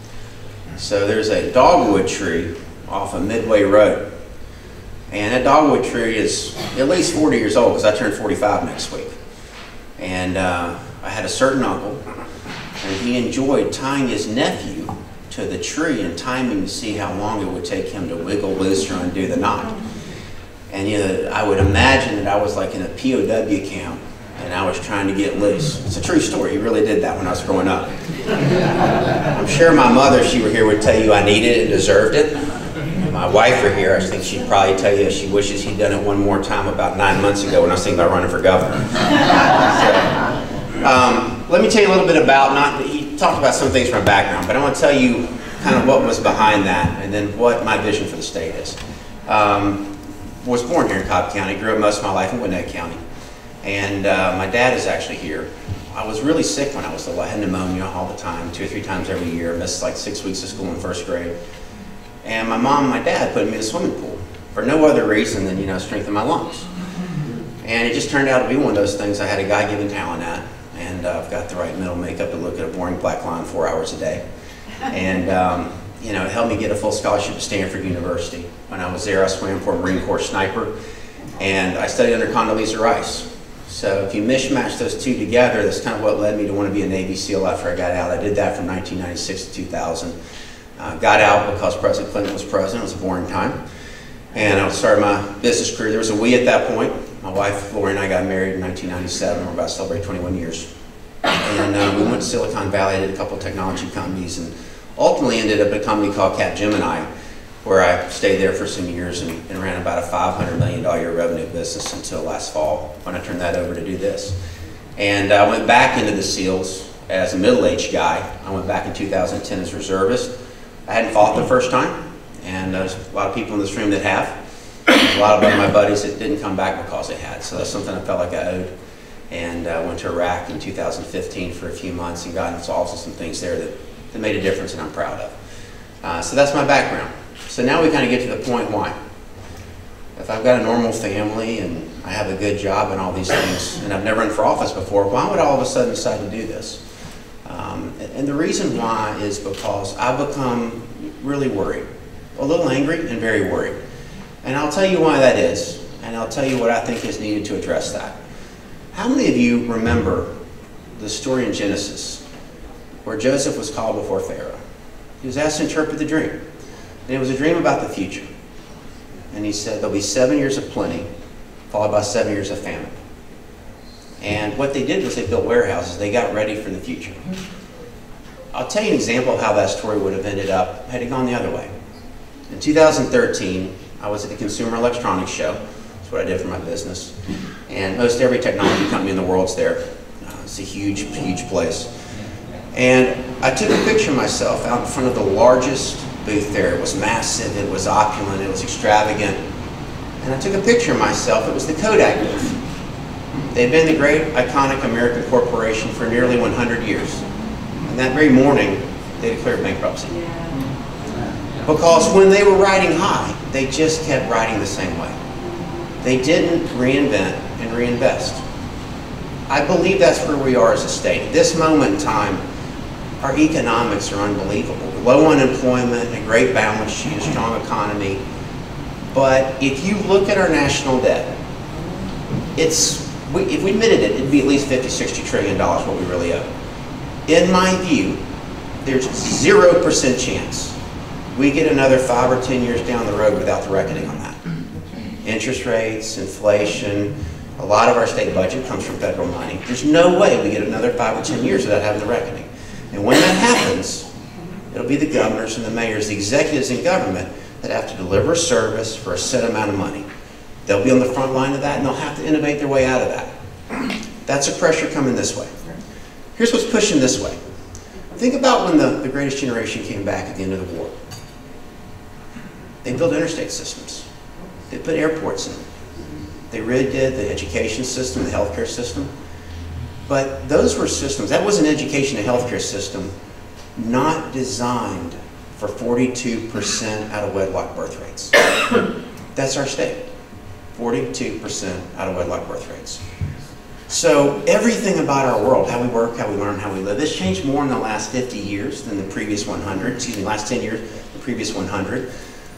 So there's a dogwood tree off of Midway Road. And that dogwood tree is at least forty years old, because I turn forty-five next week. And uh, I had a certain uncle, and he enjoyed tying his nephew to the tree and timing to see how long it would take him to wiggle loose or undo the knot. And you know, I would imagine that I was like in a P O W camp, and I was trying to get loose. It's a true story. He really did that when I was growing up. I'm sure my mother, if she were here, would tell you I needed it and deserved it. My wife were here, I think she'd probably tell you she wishes he'd done it one more time about nine months ago when I was thinking about running for governor. So, um, let me tell you a little bit about, not, he talked about some things from my background, but I want to tell you kind of what was behind that and then what my vision for the state is. Um, was born here in Cobb County, grew up most of my life in Gwinnett County, and uh, my dad is actually here. I was really sick when I was little. I had pneumonia all the time, two or three times every year, missed like six weeks of school in first grade. And my mom and my dad put me in a swimming pool for no other reason than, you know, strengthen my lungs. And it just turned out to be one of those things I had a God-given talent at. And uh, I've got the right mental makeup to look at a boring black line four hours a day. And, um, you know, it helped me get a full scholarship to Stanford University. When I was there, I swam for a Marine Corps sniper. And I studied under Condoleezza Rice. So if you mishmash those two together, that's kind of what led me to want to be a Navy SEAL after I got out. I did that from nineteen ninety-six to two thousand. Uh, got out because President Clinton was president. It was a boring time. And I started my business career. There was a we at that point. My wife, Lori, and I got married in nineteen ninety-seven. We're about to celebrate twenty-one years. And uh, we went to Silicon Valley, did a couple of technology companies, and ultimately ended up at a company called Cap Gemini, where I stayed there for some years and, and ran about a five hundred million dollar year revenue business until last fall when I turned that over to do this. And I went back into the SEALs as a middle-aged guy. I went back in two thousand ten as a reservist. I hadn't fought the first time, and there's a lot of people in this room that have. There's a lot of my buddies that didn't come back because they had, so that's something I felt like I owed. And I uh, went to Iraq in two thousand fifteen for a few months and got involved in some things there that, that made a difference and I'm proud of. Uh, so that's my background. So now we kind of get to the point why. If I've got a normal family and I have a good job and all these things, and I've never run for office before, why would I all of a sudden decide to do this? Um, and the reason why is because I've become really worried, a little angry and very worried. And I'll tell you why that is, and I'll tell you what I think is needed to address that. How many of you remember the story in Genesis where Joseph was called before Pharaoh? He was asked to interpret the dream. And it was a dream about the future. And he said there'll be seven years of plenty, followed by seven years of famine. And what they did was they built warehouses. They got ready for the future. I'll tell you an example of how that story would have ended up had it gone the other way. In two thousand thirteen, I was at the Consumer Electronics Show. That's what I did for my business. And most every technology company in the world's there. Uh, it's a huge, huge place. And I took a picture of myself out in front of the largest booth there. It was massive, it was opulent, it was extravagant. And I took a picture of myself. It was the Kodak booth. They'd been the great, iconic American corporation for nearly one hundred years. And that very morning, they declared bankruptcy. Because when they were riding high, they just kept riding the same way. They didn't reinvent and reinvest. I believe that's where we are as a state. At this moment in time, our economics are unbelievable. Low unemployment, a great balance sheet, a strong economy. But if you look at our national debt, it's, we, if we admitted it, it'd be at least fifty, sixty trillion dollars what we really owe. In my view, there's zero percent chance we get another five or ten years down the road without the reckoning on that. Interest rates, inflation, a lot of our state budget comes from federal money. There's no way we get another five or ten years without having the reckoning. And when that happens, it'll be the governors and the mayors, the executives in government that have to deliver service for a set amount of money. They'll be on the front line of that, and they'll have to innovate their way out of that. That's a pressure coming this way. Here's what's pushing this way. Think about when the, the greatest generation came back at the end of the war. They built interstate systems. They put airports in. They redid the education system, the healthcare system. But those were systems, that was an education and healthcare system not designed for forty-two percent out of wedlock birth rates. That's our state, forty-two percent out of wedlock birth rates. So everything about our world, how we work, how we learn, how we live, this changed more in the last fifty years than the previous one hundred, excuse me, last ten years, the previous one hundred.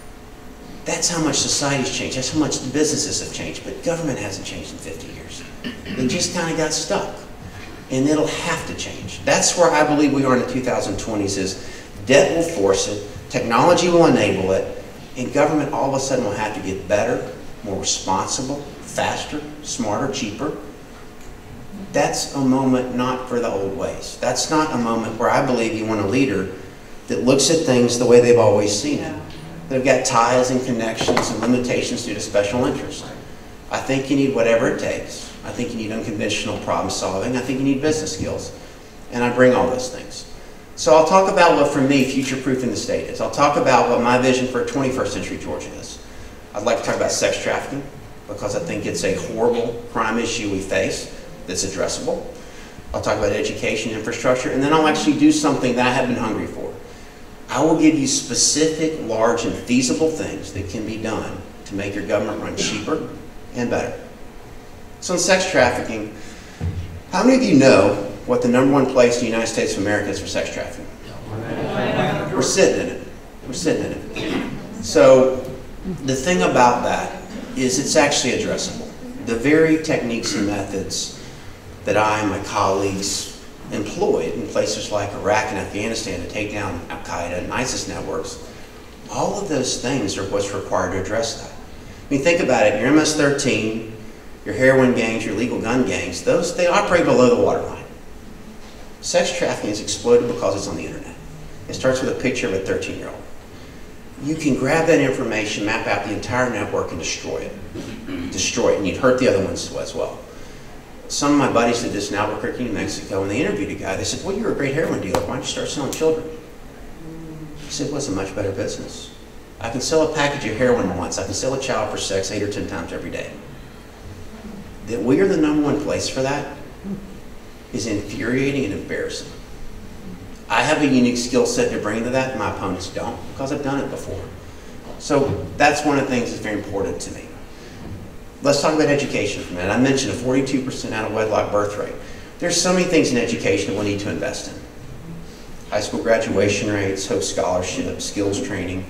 That's how much society's changed, that's how much the businesses have changed, but government hasn't changed in fifty years. It just kind of got stuck, and it'll have to change. That's where I believe we are in the two thousand twenties is debt will force it, technology will enable it, and government all of a sudden will have to get better, more responsible, faster, smarter, cheaper. That's a moment not for the old ways. That's not a moment where I believe you want a leader that looks at things the way they've always seen it. They've got ties and connections and limitations due to special interest. I think you need whatever it takes. I think you need unconventional problem solving. I think you need business skills. And I bring all those things. So I'll talk about what, for me, future-proofing the state is. I'll talk about what my vision for twenty-first century Georgia is. I'd like to talk about sex trafficking, because I think it's a horrible crime issue we face that's addressable. I'll talk about education infrastructure, and then I'll actually do something that I have been hungry for. I will give you specific, large, and feasible things that can be done to make your government run cheaper and better. So in sex trafficking, how many of you know what the number one place in the United States of America is for sex trafficking? We're sitting in it. We're sitting in it. So the thing about that is it's actually addressable. The very techniques and methods that I and my colleagues employed in places like Iraq and Afghanistan to take down Al-Qaeda and ISIS networks, all of those things are what's required to address that. I mean, think about it. Your M S thirteen, your heroin gangs, your legal gun gangs, those, they operate below the waterline. Sex trafficking has exploded because it's on the internet. It starts with a picture of a thirteen-year-old. You can grab that information, map out the entire network, and destroy it. Destroy it, and you'd hurt the other ones as well. Some of my buddies did this in Albuquerque, New Mexico, and they interviewed a guy. They said, well, you're a great heroin dealer. Why don't you start selling children? He said, well, it's a much better business. I can sell a package of heroin once. I can sell a child for sex eight or ten times every day. That we are the number one place for that is infuriating and embarrassing. I have a unique skill set to bring to that, and my opponents don't, because I've done it before. So that's one of the things that's very important to me. Let's talk about education for a minute. I mentioned a forty-two percent out of wedlock birth rate. There's so many things in education that we need to invest in. High school graduation rates, Hope scholarships, skills training.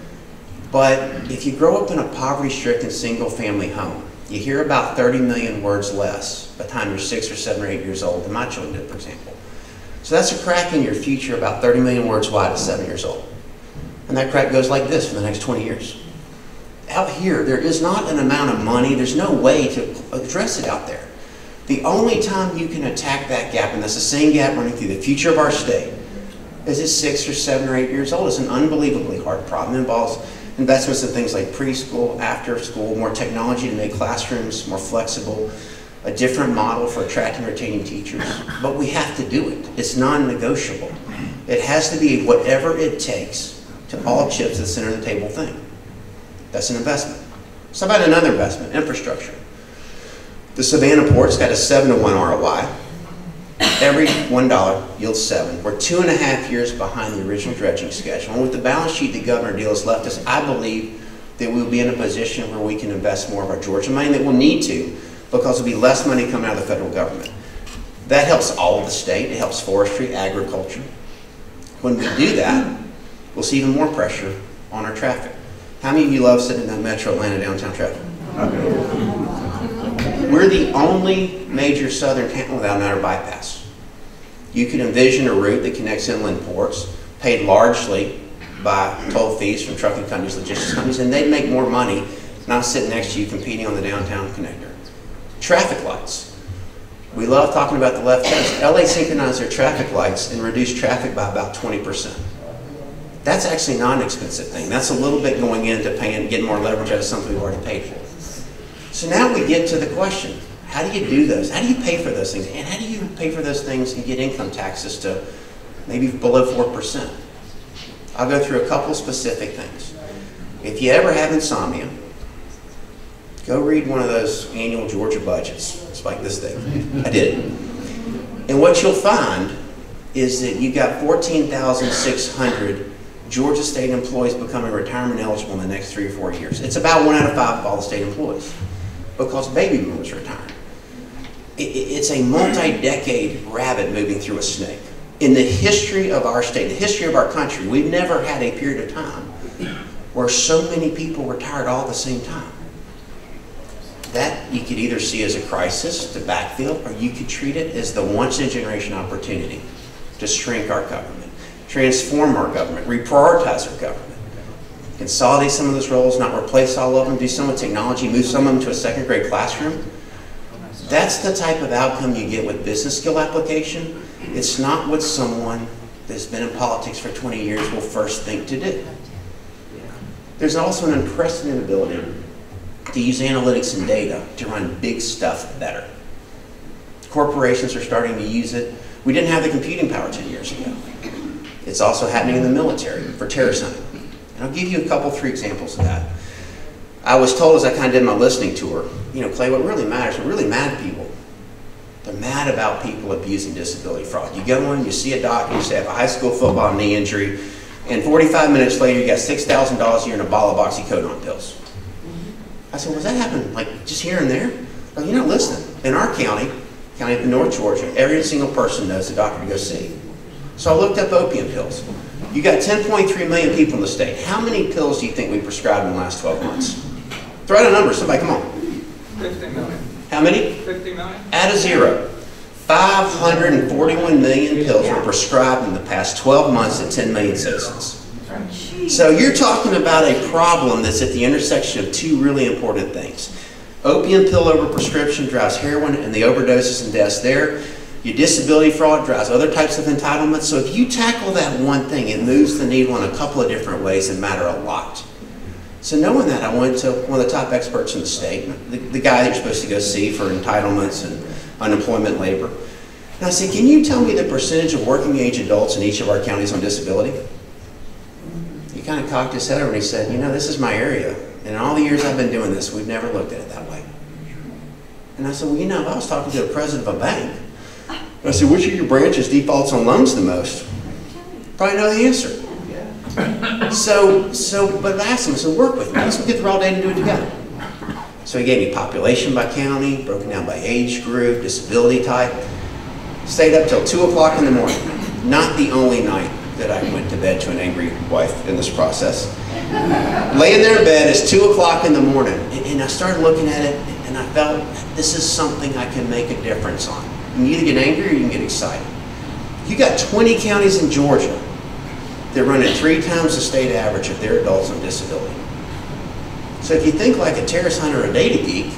But if you grow up in a poverty-stricken single-family home, you hear about thirty million words less by the time you're six or seven or eight years old than my children did, for example. So that's a crack in your future about thirty million words wide at seven years old. And that crack goes like this for the next twenty years. Out here, there is not an amount of money, there's no way to address it out there. The only time you can attack that gap, and that's the same gap running through the future of our state, is it's six or seven or eight years old. It's an unbelievably hard problem. It involves investments in things like preschool, after school, more technology to make classrooms more flexible, a different model for attracting and retaining teachers. But we have to do it. It's non-negotiable. It has to be whatever it takes to all chips at the center of the table thing. That's an investment. So how about another investment, infrastructure? The Savannah Port's got a seven to one R O I. Every one dollar yields seven. We're two and a half years behind the original dredging schedule. And with the balance sheet that Governor Deal has left us, I believe that we'll be in a position where we can invest more of our Georgia money that we'll need to, because there'll be less money coming out of the federal government. That helps all of the state. It helps forestry, agriculture. When we do that, we'll see even more pressure on our traffic. How many of you love sitting in that Metro Atlanta downtown traffic? We're the only major southern town without an outer bypass. You can envision a route that connects inland ports, paid largely by toll fees from trucking companies, logistics companies, and they'd make more money not sitting next to you competing on the downtown connector. Traffic lights. We love talking about the left coast. L A synchronized their traffic lights and reduced traffic by about twenty percent. That's actually not an expensive thing. That's a little bit going into paying, getting more leverage out of something we've already paid for. So now we get to the question, how do you do those? How do you pay for those things? And how do you pay for those things and get income taxes to maybe below four percent? I'll go through a couple specific things. If you ever have insomnia, go read one of those annual Georgia budgets. It's like this thing. I did. And what you'll find is that you've got fourteen thousand six hundred Georgia state employees becoming retirement eligible in the next three or four years. It's about one out of five of all the state employees, because baby boomers retire. It's a multi-decade rabbit moving through a snake. In the history of our state, the history of our country, we've never had a period of time where so many people retired all at the same time. That you could either see as a crisis to backfill, or you could treat it as the once-in-a-generation opportunity to shrink our government, transform our government, reprioritize our government, consolidate some of those roles, not replace all of them, do some with technology, move some of them to a second grade classroom. That's the type of outcome you get with business skill application. It's not what someone that's been in politics for twenty years will first think to do. There's also an unprecedented ability to use analytics and data to run big stuff better. Corporations are starting to use it. We didn't have the computing power ten years ago. It's also happening in the military for terrorist hunting. And I'll give you a couple, three examples of that. I was told as I kind of did my listening tour, you know, Clay, what really matters, what really mad people, they're mad about people abusing disability fraud. You go in, you see a doctor, you say, I have a high school football knee injury, and forty-five minutes later, you got six thousand dollars a year in a bottle of oxycodone pills. I said, well, does that happen, like, just here and there? Well, you're not listening. In our county, county of North Georgia, every single person knows the doctor to go see. So I looked up opium pills. You got ten point three million people in the state. How many pills do you think we prescribed in the last twelve months? Throw out a number, somebody, come on. fifty million. How many? fifty million. Add a zero. five hundred forty-one million pills were prescribed in the past twelve months to ten million citizens. So you're talking about a problem that's at the intersection of two really important things. Opium pill overprescription drives heroin and the overdoses and deaths there. Your disability fraud drives other types of entitlements. So if you tackle that one thing, it moves the needle in a couple of different ways that matter a lot. So knowing that, I went to one of the top experts in the state, the, the guy that you're supposed to go see for entitlements and unemployment labor. And I said, can you tell me the percentage of working age adults in each of our counties on disability? He kind of cocked his head over and he said, you know, this is my area. And in all the years I've been doing this, we've never looked at it that way. And I said, well, you know, if I was talking to the president of a bank, I said, which of your branches defaults on loans the most? Probably know the answer. So, so, but I asked him, I said, work with me. Let's get the raw data and do it together. So he gave me population by county, broken down by age group, disability type. Stayed up till two o'clock in the morning. Not the only night that I went to bed to an angry wife in this process. Laying there in bed, it's two o'clock in the morning, and, and I started looking at it, and I felt this is something I can make a difference on. You can either get angry or you can get excited. You got twenty counties in Georgia that run at three times the state average of their adults on disability. So if you think like a terrorist hunter or a data geek,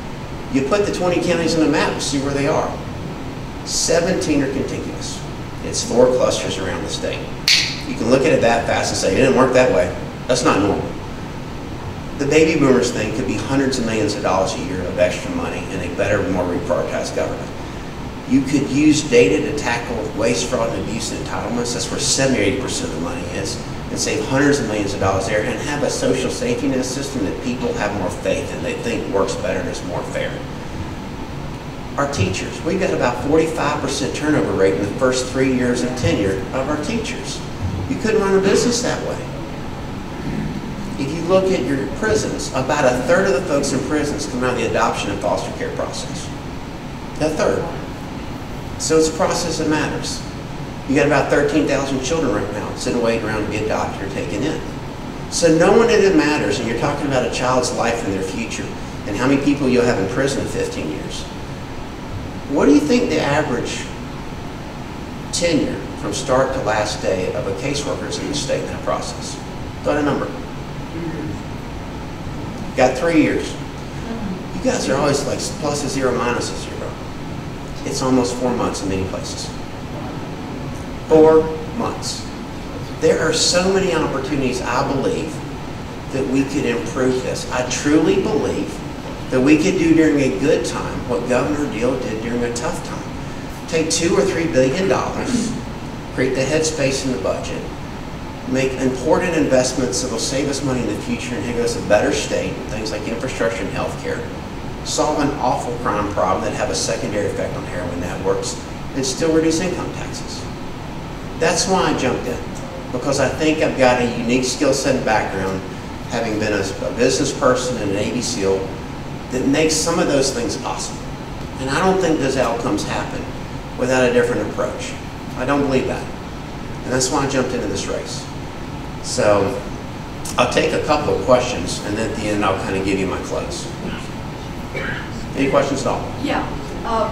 you put the twenty counties on the map and see where they are. seventeen are contiguous. It's It's four clusters around the state. You can look at it that fast and say, it didn't work that way. That's not normal. The baby boomers thing could be hundreds of millions of dollars a year of extra money in a better, more reprioritized government. You could use data to tackle waste, fraud, and abuse and entitlements. That's where seventy or eighty percent of the money is, and save hundreds of millions of dollars there, and have a social safety net system that people have more faith in, they think works better and is more fair. Our teachers, we've got about forty-five percent turnover rate in the first three years of tenure of our teachers. You couldn't run a business that way. If you look at your prisons, about a third of the folks in prisons come out of the adoption and foster care process. A third. So it's a process that matters. You got about thirteen thousand children right now sitting waiting around to be adopted or taken in. So knowing that it matters, and you're talking about a child's life and their future, and how many people you'll have in prison in fifteen years. What do you think the average tenure from start to last day of a caseworker is in the state in that process? Got a number. Got three years. You guys are always like plus a zero, minus a zero. It's almost four months in many places. Four months. There are so many opportunities, I believe, that we could improve this. I truly believe that we could do during a good time what Governor Deal did during a tough time. Take two or three billion dollars, create the headspace in the budget, make important investments that will save us money in the future and give us a better state, things like infrastructure and healthcare, solve an awful crime problem that have a secondary effect on heroin networks, and still reduce income taxes. That's why I jumped in, because I think I've got a unique skill set and background, having been a, a business person and an Navy SEAL, that makes some of those things possible. And I don't think those outcomes happen without a different approach. I don't believe that. And that's why I jumped into this race. So I'll take a couple of questions, and then at the end I'll kind of give you my close. Any questions at all? Yeah. Um,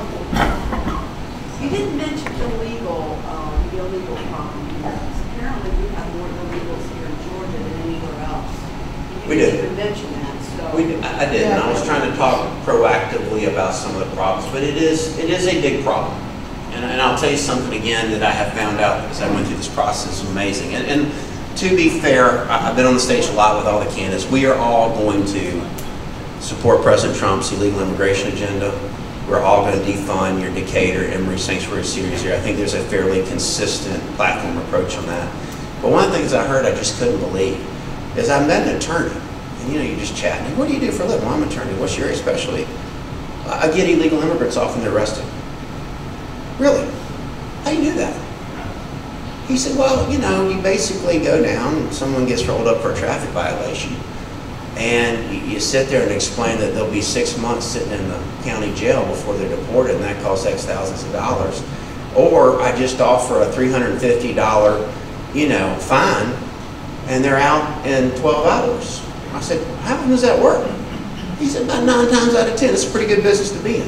you didn't mention illegal, um, the illegal problem. Apparently we have more illegals here in Georgia than anywhere else. You We didn't did. even mention that. So. We did. I did, and I was trying to talk proactively about some of the problems, but it is it is a big problem. And, and I'll tell you something again that I have found out as I went through this process. It's amazing. And, and to be fair, I've been on the stage a lot with all the candidates. We are all going to support President Trump's illegal immigration agenda. We're all going to defund your Decatur, Emory Sanctuary series here. I think there's a fairly consistent platform approach on that. But one of the things I heard I just couldn't believe is I met an attorney. And you know, you just chat. What do you do for a living? Well, I'm an attorney. What's your specialty? I get illegal immigrants off and they're arrested. Really? How do you do that? He said, well, you know, you basically go down and someone gets rolled up for a traffic violation. And you, you sit there and explain that they'll be six months sitting in the county jail before they're deported, and that costs X thousands of dollars. Or I just offer a three hundred fifty dollar, you know, fine, and they're out in twelve hours. I said, how does that work? He said, about nine times out of ten, it's a pretty good business to be in.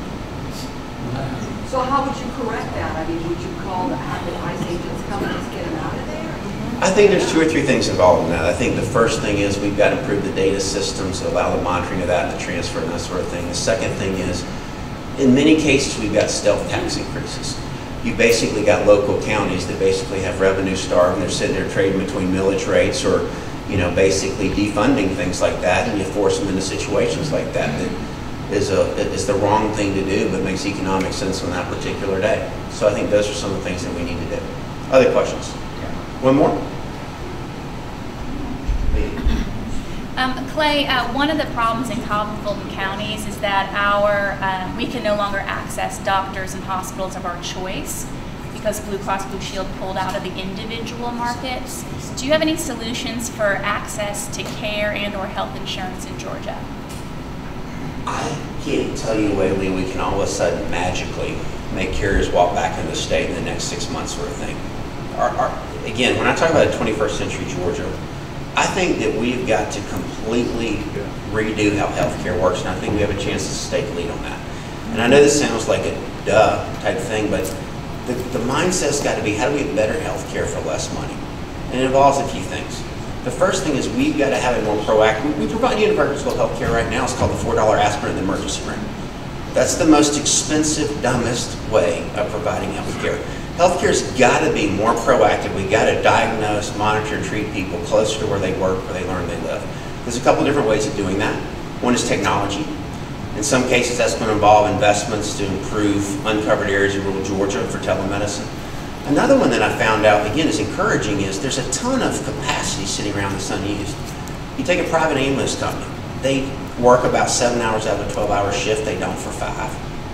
So how would you correct that? I mean, would you call the ICE agents come and just get them out of there? I think there's two or three things involved in that. I think the first thing is we've got to improve the data systems to allow the monitoring of that and the transfer and that sort of thing. The second thing is, in many cases, we've got stealth tax increases. You basically got local counties that basically have revenue starved and they're sitting there trading between millage rates or, you know, basically defunding things like that, and you force them into situations like that that is, a, is the wrong thing to do but makes economic sense on that particular day. So I think those are some of the things that we need to do. Other questions? One more? Um, Clay, uh, one of the problems in Cobb and Fulton counties is that our um, we can no longer access doctors and hospitals of our choice because Blue Cross Blue Shield pulled out of the individual markets. Do you have any solutions for access to care and or health insurance in Georgia? I can't tell you a way we can all of a sudden magically make carriers walk back into the state in the next six months sort of thing. Our, our, again, when I talk about a twenty-first century Georgia, I think that we've got to completely redo how healthcare works, and I think we have a chance to take the lead on that. And I know this sounds like a duh type thing, but the, the mindset's got to be, how do we get better healthcare for less money? And it involves a few things. The first thing is we've got to have a more proactive, we provide universal healthcare right now. It's called the four dollar aspirin in the emergency room. That's the most expensive, dumbest way of providing healthcare. Healthcare's got to be more proactive. We've got to diagnose, monitor, and treat people closer to where they work, where they learn, they live. There's a couple different ways of doing that. One is technology. In some cases, that's going to involve investments to improve uncovered areas of rural Georgia for telemedicine. Another one that I found out, again, is encouraging is there's a ton of capacity sitting around that's unused. You take a private ambulance company. They work about seven hours out of a twelve hour shift. They don't for five.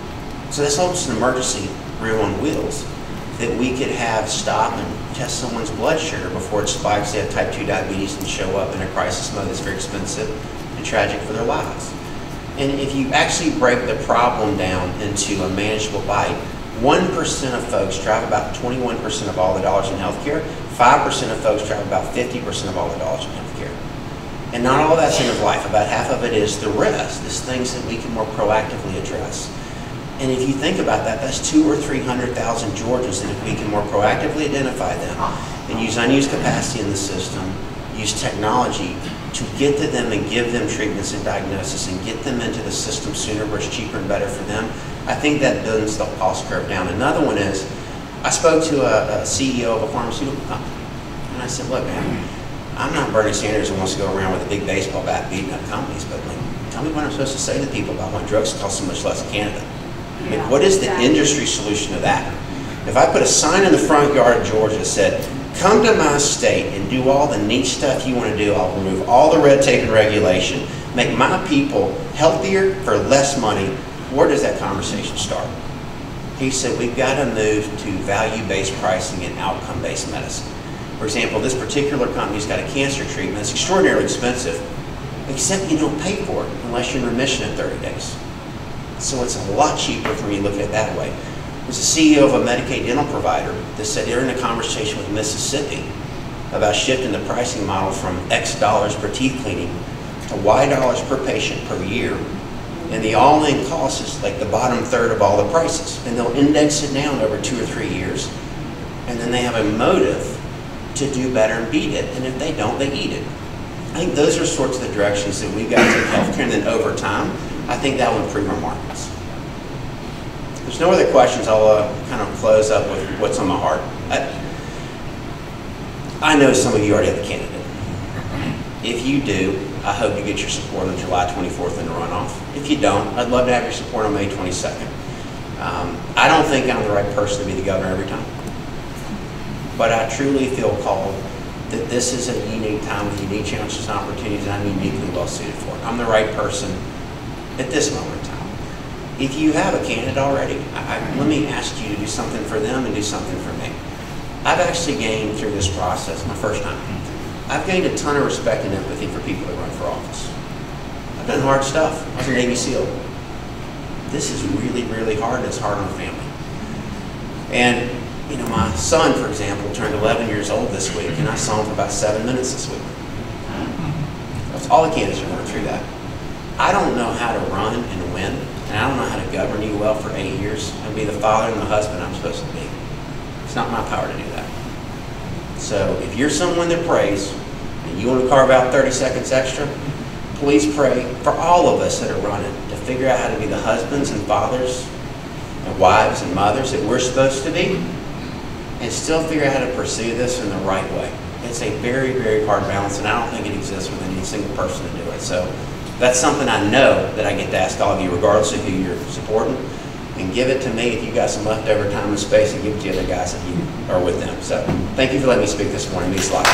So that's almost an emergency room on wheels that we could have stop and test someone's blood sugar before it spikes. They have type two diabetes and show up in a crisis mode that's very expensive and tragic for their lives. And if you actually break the problem down into a manageable bite, one percent of folks drive about twenty-one percent of all the dollars in healthcare, five percent of folks drive about fifty percent of all the dollars in healthcare. And not all that's end of life, about half of it is the rest, is things that we can more proactively address. And if you think about that, that's two or three hundred thousand Georgians, and if we can more proactively identify them and use unused capacity in the system, use technology to get to them and give them treatments and diagnosis and get them into the system sooner where it's cheaper and better for them, I think that bends the cost curve down. Another one is, I spoke to a, a C E O of a pharmaceutical company, and I said, look, man, I'm not Bernie Sanders who wants to go around with a big baseball bat beating up companies, but like, tell me what I'm supposed to say to people about why drugs cost so much less in Canada. I mean, what is the industry solution to that? If I put a sign in the front yard of Georgia that said, come to my state and do all the neat stuff you want to do, I'll remove all the red tape and regulation, make my people healthier for less money, where does that conversation start? He said, we've got to move to value-based pricing and outcome-based medicine. For example, this particular company's got a cancer treatment. It's extraordinarily expensive, except you don't pay for it unless you're in remission in thirty days. So it's a lot cheaper for me to look at it that way. There's a C E O of a Medicaid dental provider that said they're in a conversation with Mississippi about shifting the pricing model from X dollars per teeth cleaning to Y dollars per patient per year. And the all-in cost is like the bottom third of all the prices. And they'll index it down over two or three years. And then they have a motive to do better and beat it. And if they don't, they eat it. I think those are sorts of the directions that we've got to take healthcare, and then over time, I think that will improve our markets. If there's no other questions, I'll uh, kind of close up with what's on my heart. I, I know some of you already have a candidate. If you do, I hope you get your support on July twenty-fourth in the runoff. If you don't, I'd love to have your support on May twenty-second. Um, I don't think I'm the right person to be the governor every time. But I truly feel called that this is a unique time with unique challenges and opportunities, and I'm uniquely well suited for it. I'm the right person at this moment in time. If you have a candidate already, I, I, let me ask you to do something for them and do something for me. I've actually gained through this process, my first time, I've gained a ton of respect and empathy for people that run for office. I've done hard stuff. I was a Navy SEAL. This is really, really hard, and it's hard on the family. And you know, my son, for example, turned eleven years old this week, and I saw him for about seven minutes this week. That's all the candidates are going through that. I don't know how to run and win, and I don't know how to govern you well for eight years and be the father and the husband I'm supposed to be. It's not my power to do that. So if you're someone that prays, and you want to carve out thirty seconds extra, please pray for all of us that are running to figure out how to be the husbands and fathers and wives and mothers that we're supposed to be, and still figure out how to pursue this in the right way. It's a very, very hard balance, and I don't think it exists with any single person to do it. So that's something I know that I get to ask all of you, regardless of who you're supporting, and give it to me if you've got some leftover time and space, and give it to the other guys if you are with them. So thank you for letting me speak this morning. It means a lot.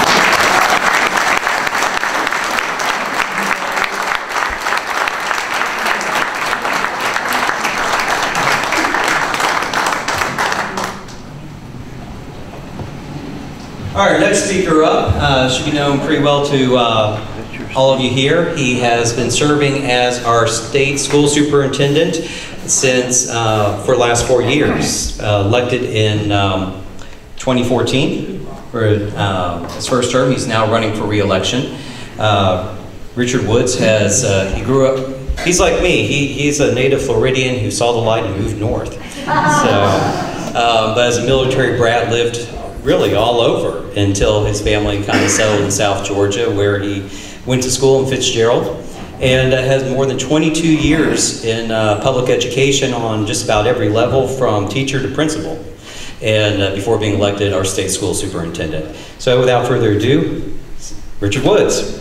All right, next speaker up uh, should be known pretty well to uh, all of you here. He has been serving as our state school superintendent since uh, for the last four years. Uh, elected in um, twenty fourteen for uh, his first term. He's now running for re-election. Uh, Richard Woods has uh, he grew up. He's like me. He he's a native Floridian who saw the light and moved north. So, uh, but as a military brat, lived really all over until his family kind of settled in South Georgia, where he went to school in Fitzgerald, and uh, has more than twenty-two years in uh, public education on just about every level, from teacher to principal. and uh, before being elected our state school superintendent. So without further ado, Richard Woods.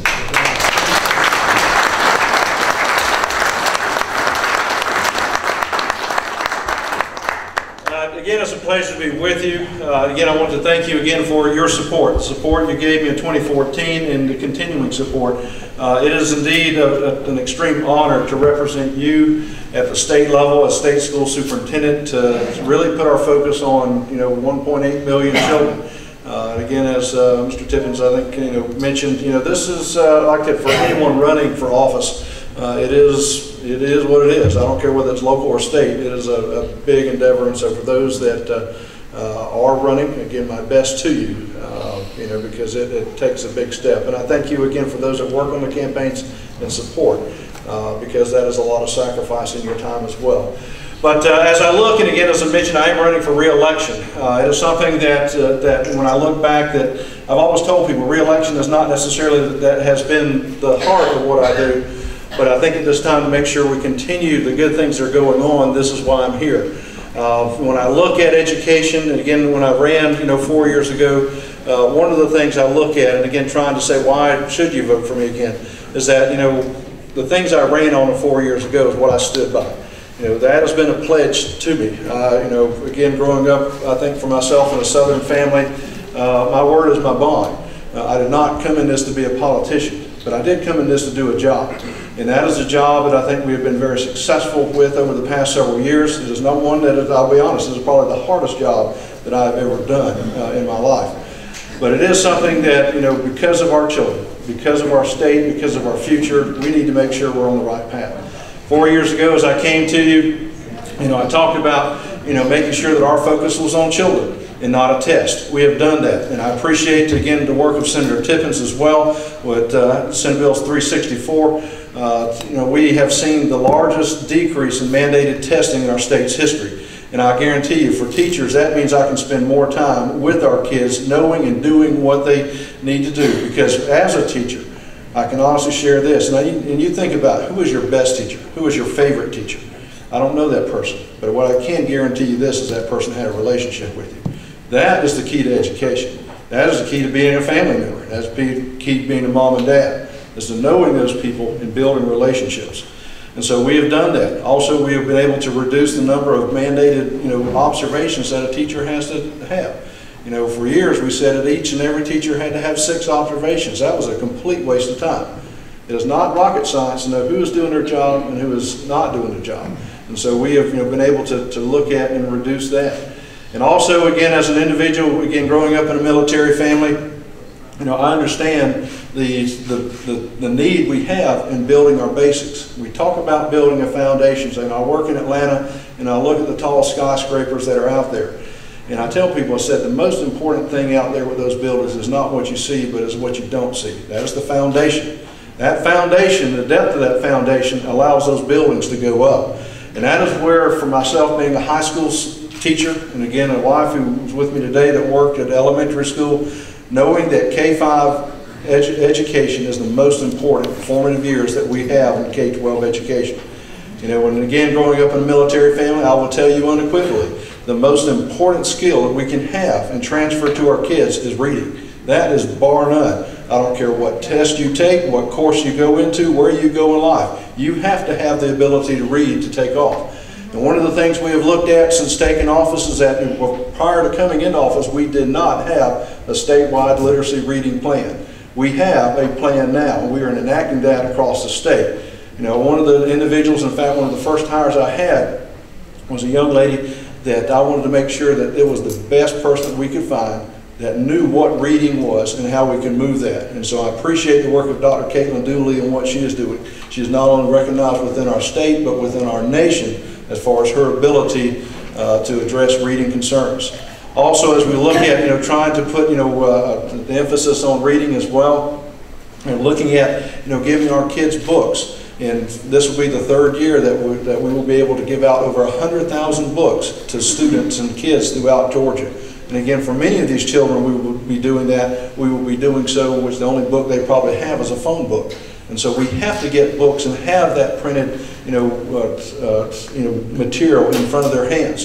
Again, it's a pleasure to be with you. Uh, again, I want to thank you again for your support, the support you gave me in twenty fourteen and the continuing support. Uh, it is indeed a, a, an extreme honor to represent you at the state level as state school superintendent, to really put our focus on, you know, one point eight million children. Uh, and again, as uh, Mister Tippins, I think, you know, mentioned, you know, this is uh, like it for anyone running for office. Uh, it is it is what it is. I don't care whether it's local or state. It is a, a big endeavor, and so for those that uh, uh, are running, again, my best to you, uh, you know, because it, it takes a big step. And I thank you again for those that work on the campaigns and support, uh, because that is a lot of sacrifice in your time as well. But uh, as I look, and again, as I mentioned, I am running for re-election. Uh, it is something that uh, that when I look back, that I've always told people, re-election is not necessarily that has been the heart of what I do. But I think at this time, to make sure we continue the good things that are going on, this is why I'm here. Uh, when I look at education, and again, when I ran, you know, four years ago, uh, one of the things I look at, and again, trying to say, why should you vote for me again, is that, you know, the things I ran on four years ago is what I stood by. You know, that has been a pledge to me. Uh, you know, again, growing up, I think for myself in a Southern family, uh, my word is my bond. Uh, I did not come in this to be a politician, but I did come in this to do a job. And that is a job that I think we have been very successful with over the past several years. It is not one that, is, I'll be honest, is probably the hardest job that I've ever done uh, in my life. But it is something that, you know, because of our children, because of our state, because of our future, we need to make sure we're on the right path. Four years ago, as I came to you, you know, I talked about, you know, making sure that our focus was on children and not a test. We have done that, and I appreciate, again, the work of Senator Tippins as well with uh, Senate Bill three sixty-four. Uh, you know, we have seen the largest decrease in mandated testing in our state's history. And I guarantee you, for teachers, that means I can spend more time with our kids knowing and doing what they need to do. Because as a teacher, I can honestly share this, and, I, and you think about who is your best teacher? Who is your favorite teacher? I don't know that person, but what I can guarantee you this is that person had a relationship with you. That is the key to education. That is the key to being a family member. That's the key to being a mom and dad, is to knowing those people and building relationships. And so we have done that. Also, we have been able to reduce the number of mandated, you know, observations that a teacher has to have. You know, for years we said that each and every teacher had to have six observations. That was a complete waste of time. It is not rocket science to know who is doing their job and who is not doing their job. And so we have, you know, been able to, to look at and reduce that. And also, again, as an individual, again, growing up in a military family, you know, I understand the, the, the, the need we have in building our basics. We talk about building a foundation, and I work in Atlanta, and I look at the tall skyscrapers that are out there. And I tell people, I said, the most important thing out there with those buildings is not what you see, but is what you don't see. That is the foundation. That foundation, the depth of that foundation, allows those buildings to go up. And that is where, for myself, being a high school teacher, and again, a wife who was with me today that worked at elementary school, knowing that K five edu education is the most important formative years that we have in K twelve education. You know, and again, growing up in a military family, I will tell you unequivocally, the most important skill that we can have and transfer to our kids is reading. That is bar none. I don't care what test you take, what course you go into, where you go in life. You have to have the ability to read to take off. And one of the things we have looked at since taking office is that prior to coming into office, we did not have a statewide literacy reading plan. We have a plan now. We are enacting that across the state. You know, one of the individuals, in fact, one of the first hires I had was a young lady that I wanted to make sure that it was the best person we could find that knew what reading was and how we can move that. And so I appreciate the work of Doctor Gillooly and what she is doing. She is not only recognized within our state, but within our nation as far as her ability uh, to address reading concerns. Also, as we look at, you know, trying to put, you know, uh, the emphasis on reading as well, and looking at, you know, giving our kids books. And this will be the third year that we, that we will be able to give out over one hundred thousand books to students and kids throughout Georgia. And again, for many of these children, we will be doing that. We will be doing so, which the only book they probably have is a phone book. And so we have to get books and have that printed, you know, uh, uh, you know, material in front of their hands.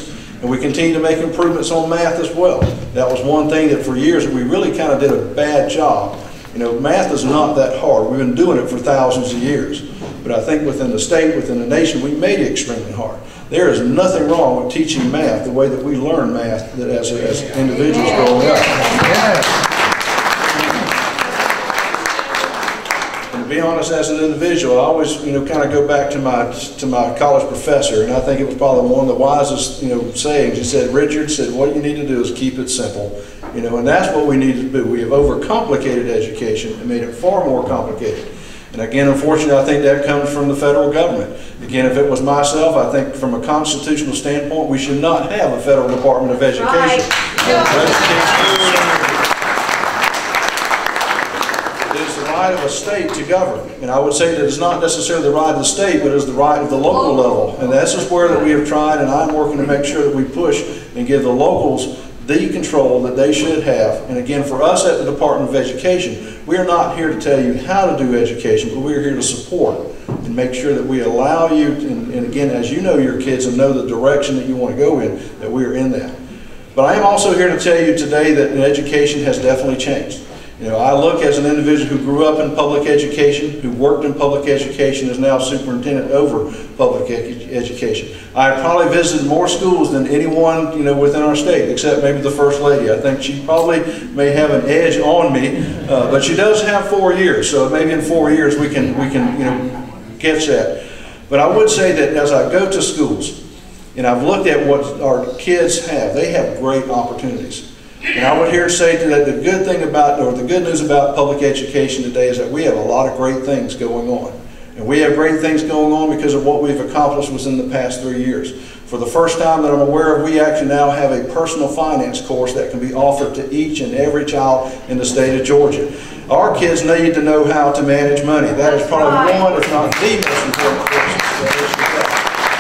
And we continue to make improvements on math as well. That was one thing that for years we really kind of did a bad job. You know, math is not that hard. We've been doing it for thousands of years. But I think within the state, within the nation, we made it extremely hard. There is nothing wrong with teaching math the way that we learn math that as, as individuals growing up. And to be honest, as an individual, I always, you know, kind of go back to my to my college professor, and I think it was probably one of the wisest, you know, sayings. He said, Richard said, what you need to do is keep it simple. You know, and that's what we need to do. We have overcomplicated education and made it far more complicated. And again, unfortunately, I think that comes from the federal government. Again, if it was myself, I think from a constitutional standpoint, we should not have a federal Department of Education. Right. It is the right of a state to govern. And I would say that it's not necessarily the right of the state, but it's the right of the local level. And this is where that we have tried, and I'm working to make sure that we push and give the locals the control that they should have. And again, for us at the Department of Education, we are not here to tell you how to do education, but we are here to support and make sure that we allow you, to, and, and again, as you know your kids and know the direction that you want to go in, that we are in that. But I am also here to tell you today that education has definitely changed. You know, I look as an individual who grew up in public education, who worked in public education, is now superintendent over public ed education. I have probably visited more schools than anyone, you know, within our state, except maybe the First Lady. I think she probably may have an edge on me, uh, but she does have four years, so maybe in four years we can, we can, you know, catch that. But I would say that as I go to schools, and I've looked at what our kids have, they have great opportunities. And I would here say that the good thing about, or the good news about public education today is that we have a lot of great things going on. And we have great things going on because of what we've accomplished within the past three years. For the first time that I'm aware of, we actually now have a personal finance course that can be offered to each and every child in the state of Georgia. Our kids need to know how to manage money. That is probably one, if not the most important course that they should have.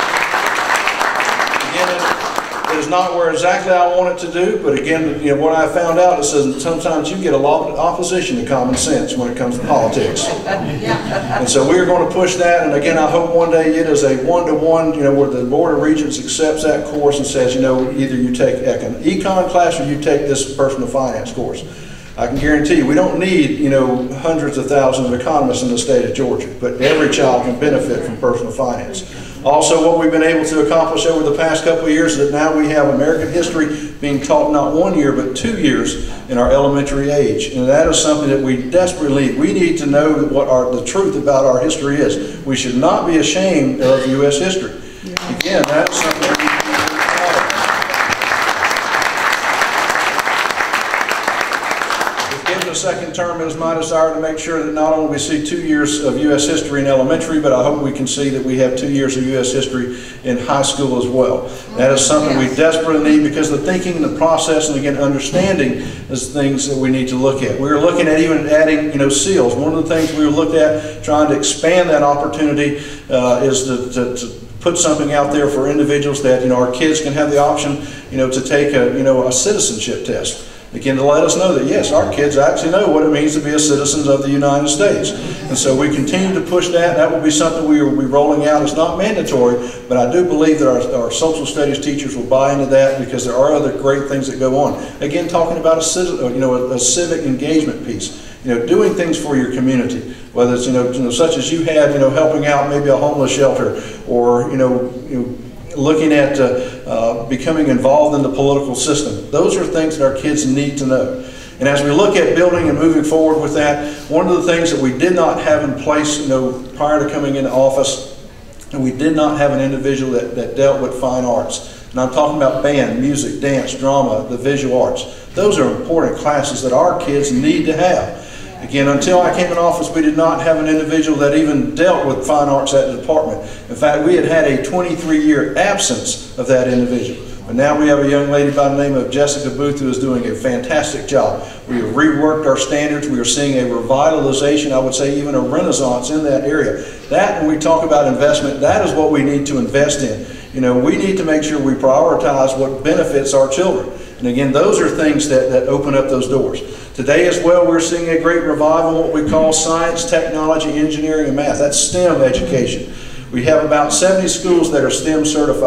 It is not where exactly I want it to do, but again, you know, what I found out is that sometimes you get a lot of opposition to common sense when it comes to politics. And so we're going to push that, and again, I hope one day it is a one-to-one, you know, where the Board of Regents accepts that course and says, you know, either you take an econ class or you take this personal finance course. I can guarantee you, we don't need, you know, hundreds of thousands of economists in the state of Georgia, but every child can benefit from personal finance. Also, what we've been able to accomplish over the past couple of years is that now we have American history being taught not one year, but two years in our elementary age. And that is something that we desperately need. We need to know what our, the truth about our history is. We should not be ashamed of U S history. Again, that's something that we the second term, it is my desire to make sure that not only we see two years of U S history in elementary, but I hope we can see that we have two years of U S history in high school as well. That is something we desperately need because the thinking, the process, and again, understanding is things that we need to look at. We were looking at even adding, you know, SEALs. One of the things we looked at trying to expand that opportunity uh, is to, to, to put something out there for individuals that, you know, our kids can have the option, you know, to take a, you know, a citizenship test. Again, to let us know that, yes, our kids actually know what it means to be a citizen of the United States. And so we continue to push that. That will be something we will be rolling out. It's not mandatory, but I do believe that our, our social studies teachers will buy into that because there are other great things that go on. Again, talking about a, citizen, you know, a, a civic engagement piece. You know, doing things for your community, whether it's, you know, you know, such as you had, you know, helping out maybe a homeless shelter or, you know, you know looking at uh, uh, becoming involved in the political system. Those are things that our kids need to know. And as we look at building and moving forward with that, one of the things that we did not have in place, you know, prior to coming into office, and we did not have an individual that, that dealt with fine arts. And I'm talking about band, music, dance, drama, the visual arts. Those are important classes that our kids need to have. Again, until I came in office, we did not have an individual that even dealt with fine arts at the department. In fact, we had had a twenty-three year absence of that individual. But now we have a young lady by the name of Jessica Booth who is doing a fantastic job. We have reworked our standards. We are seeing a revitalization, I would say even a renaissance in that area. That, when we talk about investment, that is what we need to invest in. You know, we need to make sure we prioritize what benefits our children. And again, those are things that, that open up those doors. Today as well, we're seeing a great revival in what we call science, technology, engineering, and math. That's STEM education. We have about seventy schools that are STEM certified.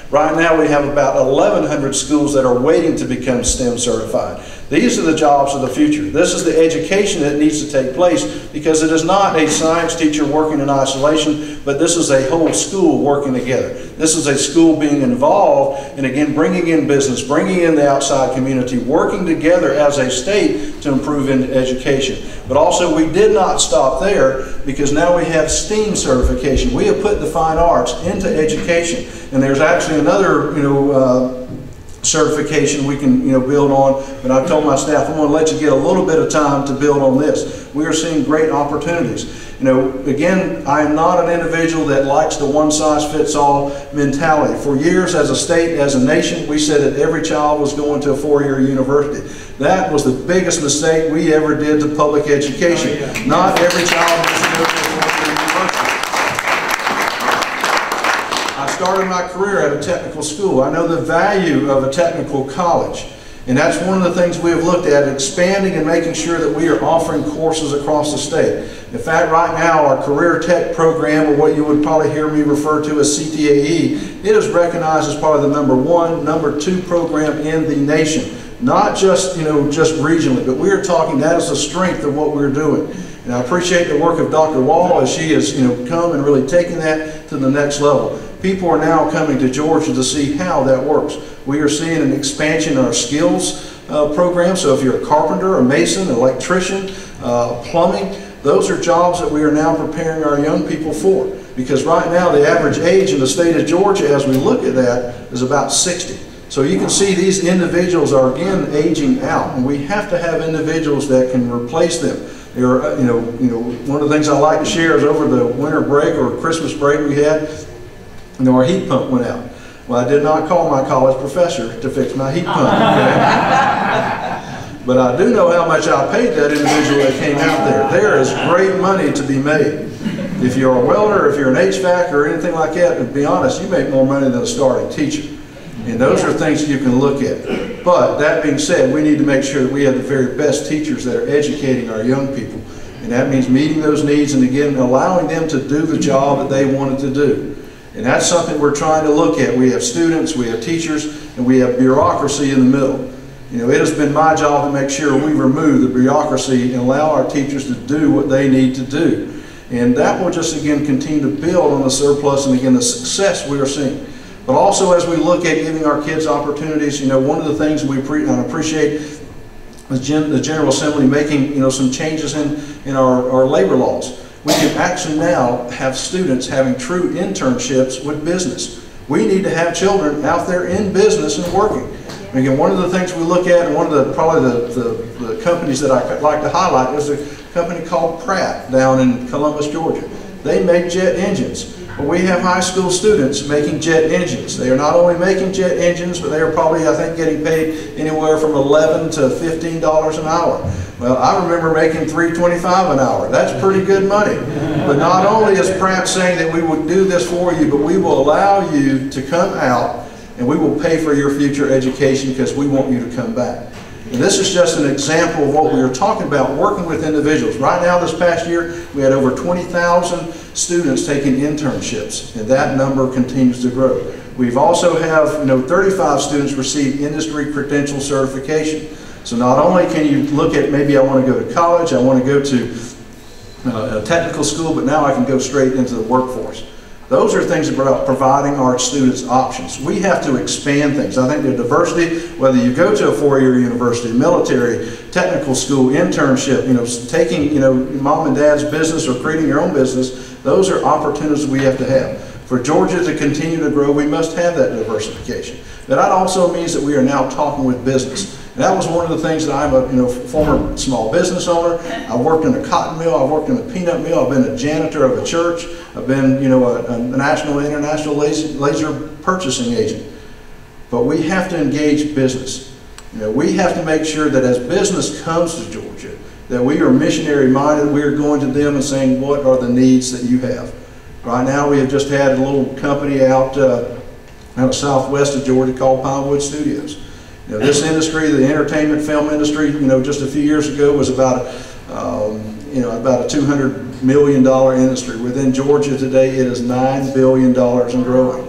Right now we have about eleven hundred schools that are waiting to become STEM certified. These are the jobs of the future. This is the education that needs to take place, because it is not a science teacher working in isolation, but this is a whole school working together. This is a school being involved, and again, bringing in business, bringing in the outside community, working together as a state to improve in education. But also, we did not stop there, because now we have STEAM certification. We have put the fine arts into education, and there's actually another, you know, uh, certification we can, you know, build on. But I've told my staff, I'm going to let you get a little bit of time to build on this. We are seeing great opportunities. You know, again, I am not an individual that likes the one-size-fits-all mentality. For years, as a state, as a nation, we said that every child was going to a four-year university. That was the biggest mistake we ever did to public education. Oh, yeah. Not every child was going to go to a four-year university. I started my career at a technical school. I know the value of a technical college. And that's one of the things we have looked at, expanding and making sure that we are offering courses across the state. In fact, right now, our Career Tech program, or what you would probably hear me refer to as C T A E, it is recognized as part of the number one, number two program in the nation. Not just, you know, just regionally, but we are talking, that is the strength of what we're doing. And I appreciate the work of Doctor Wall as she has, you know, come and really taken that to the next level. People are now coming to Georgia to see how that works. We are seeing an expansion in our skills uh, program. So if you're a carpenter, a mason, an electrician, uh, plumbing, those are jobs that we are now preparing our young people for. Because right now the average age in the state of Georgia, as we look at that, is about sixty. So you can see these individuals are again aging out, and we have to have individuals that can replace them. They are, you know, you know, one of the things I like to share is over the winter break or Christmas break we had, you know, our heat pump went out. Well, I did not call my college professor to fix my heat pump, okay? But I do know how much I paid that individual that came out there. There is great money to be made. If you're a welder, if you're an H V A C or anything like that, to be honest, you make more money than a starting teacher. And those are things you can look at. But that being said, we need to make sure that we have the very best teachers that are educating our young people. And that means meeting those needs and again, allowing them to do the job that they wanted to do. And that's something we're trying to look at. We have students, we have teachers, and we have bureaucracy in the middle. You know, it has been my job to make sure we remove the bureaucracy and allow our teachers to do what they need to do. And that will just, again, continue to build on the surplus and, again, the success we are seeing. But also, as we look at giving our kids opportunities, you know, one of the things we pre I appreciate the, Gen the General Assembly making, you know, some changes in, in our, our labor laws. We can actually now have students having true internships with business. We need to have children out there in business and working. And again, one of the things we look at, and one of the probably the, the, the companies that I like to highlight is a company called Pratt down in Columbus, Georgia. They make jet engines. But we have high school students making jet engines. They are not only making jet engines, but they are probably, I think, getting paid anywhere from eleven to fifteen dollars an hour. Well, I remember making three twenty-five an hour. That's pretty good money. But not only is Pratt saying that we will do this for you, but we will allow you to come out and we will pay for your future education because we want you to come back. And this is just an example of what we are talking about, working with individuals. Right now, this past year, we had over twenty thousand students taking internships, and that number continues to grow. We've also have, you know, thirty-five students receive industry credential certification. So not only can you look at, maybe I want to go to college, I want to go to uh, a technical school, but now I can go straight into the workforce. Those are things about providing our students options. We have to expand things. I think the diversity, whether you go to a four-year university, military, technical school, internship, you know, taking, you know, mom and dad's business or creating your own business, those are opportunities we have to have. For Georgia to continue to grow, we must have that diversification. That also means that we are now talking with business. And that was one of the things that I'm a, you know, former small business owner. I worked in a cotton mill. I worked in a peanut mill. I've been a janitor of a church. I've been, you know, a, a national, international laser, laser purchasing agent. But we have to engage business. You know, we have to make sure that as business comes to Georgia, that we are missionary minded. We are going to them and saying, what are the needs that you have? Right now, we have just had a little company out, uh, out of southwest of Georgia called Pinewood Studios. You know, this industry, the entertainment film industry, you know, just a few years ago was about, um, you know, about a two hundred million dollar industry. Within Georgia today, it is nine billion dollars and growing.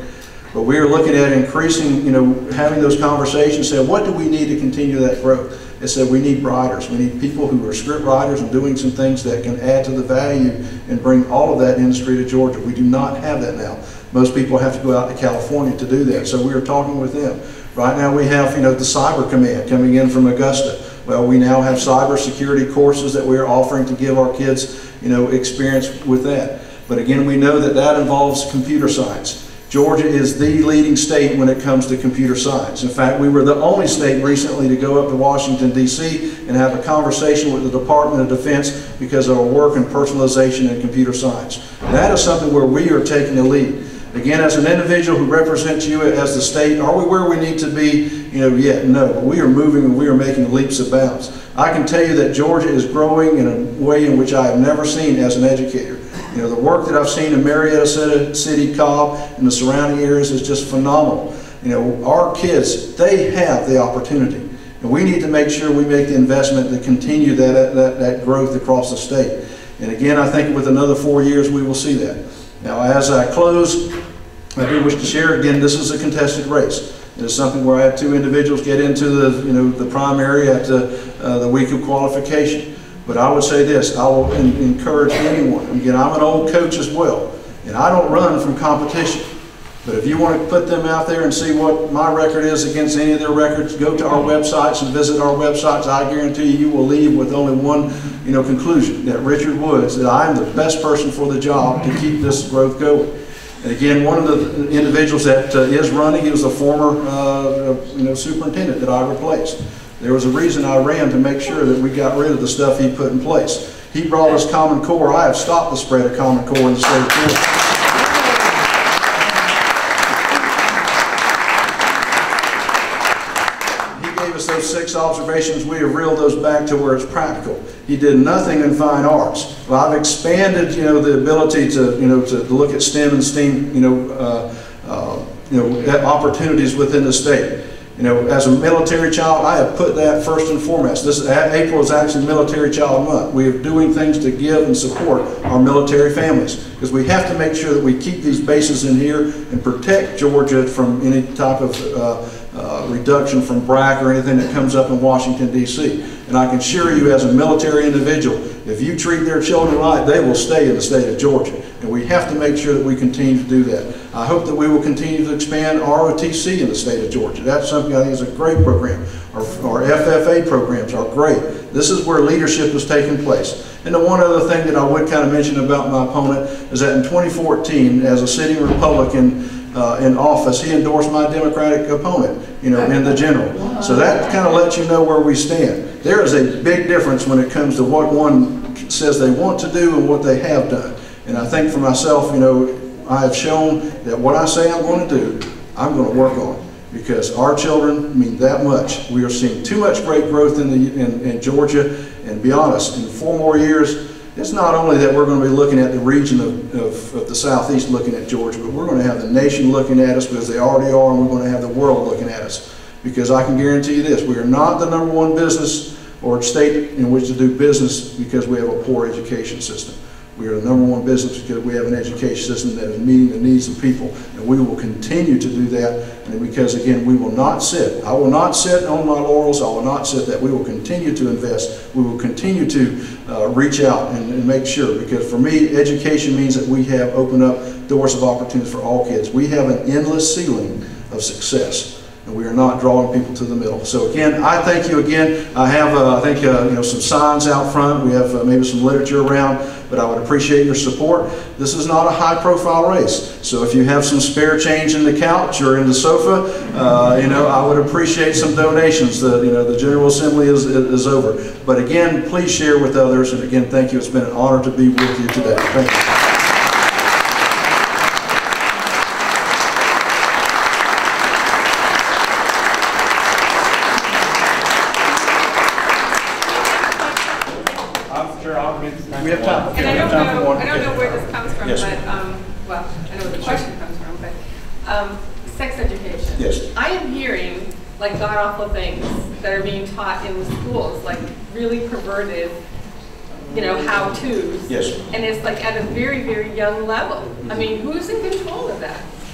But we are looking at increasing, you know, having those conversations, saying, what do we need to continue that growth? It said we need writers. We need people who are script writers and doing some things that can add to the value and bring all of that industry to Georgia. We do not have that now. Most people have to go out to California to do that. So we are talking with them. Right now we have, you know, the Cyber Command coming in from Augusta. Well, we now have cyber security courses that we are offering to give our kids, you know, experience with that. But again, we know that that involves computer science. Georgia is the leading state when it comes to computer science. In fact, we were the only state recently to go up to Washington, D C and have a conversation with the Department of Defense because of our work in personalization and computer science. And that is something where we are taking a lead. Again, as an individual who represents you as the state, are we where we need to be? You know, yet no. But we are moving and we are making leaps and bounds. I can tell you that Georgia is growing in a way in which I have never seen as an educator. You know, the work that I've seen in Marietta City, Cobb, and the surrounding areas is just phenomenal. You know, our kids, they have the opportunity. And we need to make sure we make the investment to continue that, that, that growth across the state. And again, I think with another four years, we will see that. Now, as I close, I do wish to share, again, this is a contested race. It is something where I had two individuals get into the, you know, the primary at the, uh, the week of qualification. But I would say this, I will in, encourage anyone. Again, I'm an old coach as well, and I don't run from competition. But if you want to put them out there and see what my record is against any of their records, go to our websites and visit our websites. I guarantee you, you will leave with only one, you know, conclusion, that Richard Woods, that I am the best person for the job to keep this growth going. And again, one of the individuals that uh, is running, he was a former uh, you know, superintendent that I replaced. There was a reason I ran to make sure that we got rid of the stuff he put in place. He brought us Common Core. I have stopped the spread of Common Core in the state of Georgia. He gave us those six observations. We have reeled those back to where it's practical. He did nothing in fine arts. Well, I've expanded, you know, the ability to, you know, to look at STEM and STEAM, you know, uh, uh, you know, opportunities within the state. You know, as a military child, I have put that first and foremost. This April is actually Military Child Month. We are doing things to give and support our military families because we have to make sure that we keep these bases in here and protect Georgia from any type of uh, uh, reduction from B R A C or anything that comes up in Washington, D C And I can assure you, as a military individual, if you treat their children right, they will stay in the state of Georgia. And we have to make sure that we continue to do that. I hope that we will continue to expand R O T C in the state of Georgia. That's something I think is a great program. Our, our F F A programs are great. This is where leadership is taking place. And the one other thing that I would kind of mention about my opponent is that in twenty fourteen, as a sitting Republican uh, in office, he endorsed my Democratic opponent, you know, in the general. So that kind of lets you know where we stand. There is a big difference when it comes to what one says they want to do and what they have done. And I think for myself, you know, I have shown that what I say I'm going to do, I'm going to work on, because our children mean that much. We are seeing too much great growth in, the, in, in Georgia, and be honest, in four more years, it's not only that we're going to be looking at the region of, of, of the Southeast looking at Georgia, but we're going to have the nation looking at us, because they already are, and we're going to have the world looking at us. Because I can guarantee you this, we are not the number one business or state in which to do business because we have a poor education system. We are the number one business because we have an education system that is meeting the needs of people, and we will continue to do that. And because, again, we will not sit. I will not sit on my laurels. I will not sit that. We will continue to invest. We will continue to uh, reach out and, and make sure, because for me, education means that we have opened up doors of opportunities for all kids. We have an endless ceiling of success, and we are not drawing people to the middle. So again, I thank you again. I have, uh, I think, uh, you know, some signs out front. We have uh, maybe some literature around, but I would appreciate your support. This is not a high-profile race, so if you have some spare change in the couch or in the sofa, uh, you know, I would appreciate some donations. The, you know, the General Assembly is, is over. But again, please share with others, and again, thank you. It's been an honor to be with you today. Thank you. We have time. And I don't know, I don't know where this comes from, Yes. but, um, well, I know where the question comes from, but, um, sex education. Yes. I am hearing, like, god-awful things that are being taught in the schools, like really perverted, you know, how-tos. Yes. And it's like at a very, very young level. I mean, who's in control of that?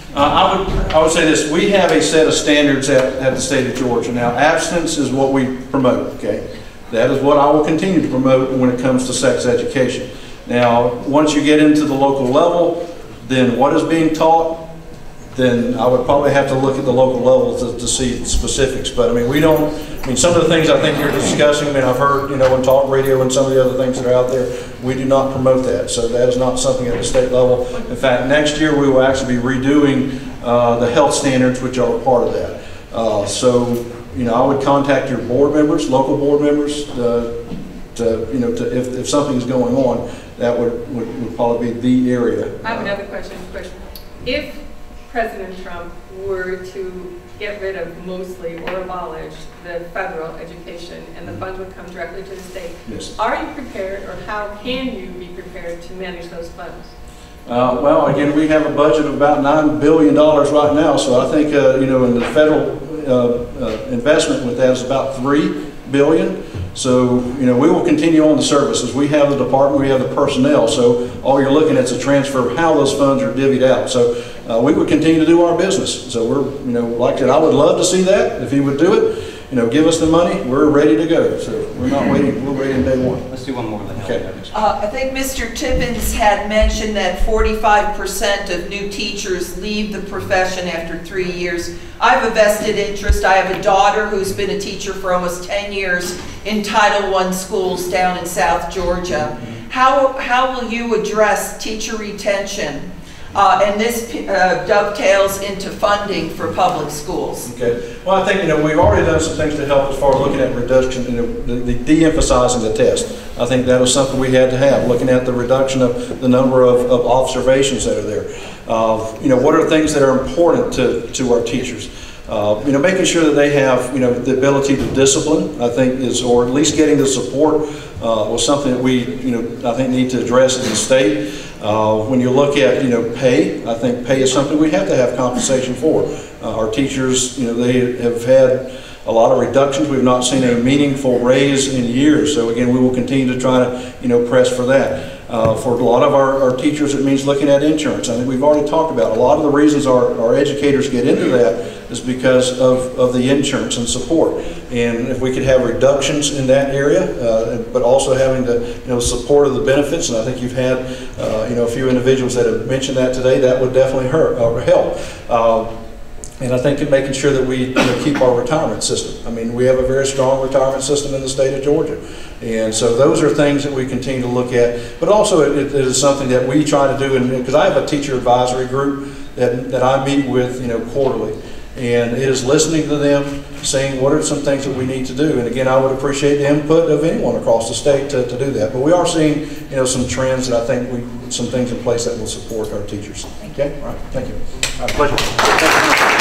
Uh, I would, I would say this, we have a set of standards at, at the state of Georgia. Now, abstinence is what we promote, okay? That is what I will continue to promote when it comes to sex education. Now, once you get into the local level, then what is being taught, then I would probably have to look at the local level to, to see specifics. But I mean, we don't, I mean, some of the things I think you're discussing, I mean, I've heard, you know, on talk radio and some of the other things that are out there, we do not promote that. So that is not something at the state level. In fact, next year we will actually be redoing uh, the health standards, which are a part of that. Uh, so, you know, I would contact your board members, local board members, uh, to, you know, to, if, if something is going on, that would, would, would probably be the area. I have another question. question. If President Trump were to get rid of mostly or abolish the federal education and the funds would come directly to the state, yes. Are you prepared, or how can you be prepared to manage those funds? Uh, well, again, we have a budget of about nine billion dollars right now, so I think, uh, you know, in the federal uh, uh, investment with that is about three billion dollars. So, you know, we will continue on the services. We have the department, we have the personnel, so all you're looking at is a transfer of how those funds are divvied out. So uh, we would continue to do our business. So we're, you know, like I said, I would love to see that. If he would do it, you know, give us the money, we're ready to go. So we're not waiting, we're ready in day one. Let's do one more. Okay. Uh, I think Mister Tippins had mentioned that forty-five percent of new teachers leave the profession after three years. I have a vested interest. I have a daughter who's been a teacher for almost ten years in Title one schools down in South Georgia. How, how will you address teacher retention? Uh, and this uh, dovetails into funding for public schools. Okay. Well, I think, you know, we've already done some things to help as far as looking at reduction, you know, the, the de-emphasizing the test. I think that was something we had to have, looking at the reduction of the number of, of observations that are there. Uh, you know, what are things that are important to, to our teachers? Uh, you know, making sure that they have, you know, the ability to discipline, I think is, or at least getting the support uh, was something that we, you know, I think need to address as a state. Uh, when you look at, you know, pay, I think pay is something we have to have compensation for. Uh, our teachers, you know, they have had a lot of reductions. We've not seen a meaningful raise in years. So again, we will continue to try to, you know, press for that. Uh, for a lot of our, our teachers, it means looking at insurance. I think we've already talked about a lot of the reasons our, our educators get into that is because of, of the insurance and support. And if we could have reductions in that area, uh, but also having the, you know, support of the benefits, and I think you've had, uh, you know, a few individuals that have mentioned that today, that would definitely hurt, uh, help. Uh, And I think in making sure that we, you know, keep our retirement system. I mean, we have a very strong retirement system in the state of Georgia. And so those are things that we continue to look at. But also it, it is something that we try to do, because I have a teacher advisory group that, that I meet with, you know, quarterly. And it is listening to them, saying what are some things that we need to do. And again, I would appreciate the input of anyone across the state to, to do that. But we are seeing, you know, some trends, and I think we some things in place that will support our teachers. Okay? All right. Thank you. My pleasure. Thank you.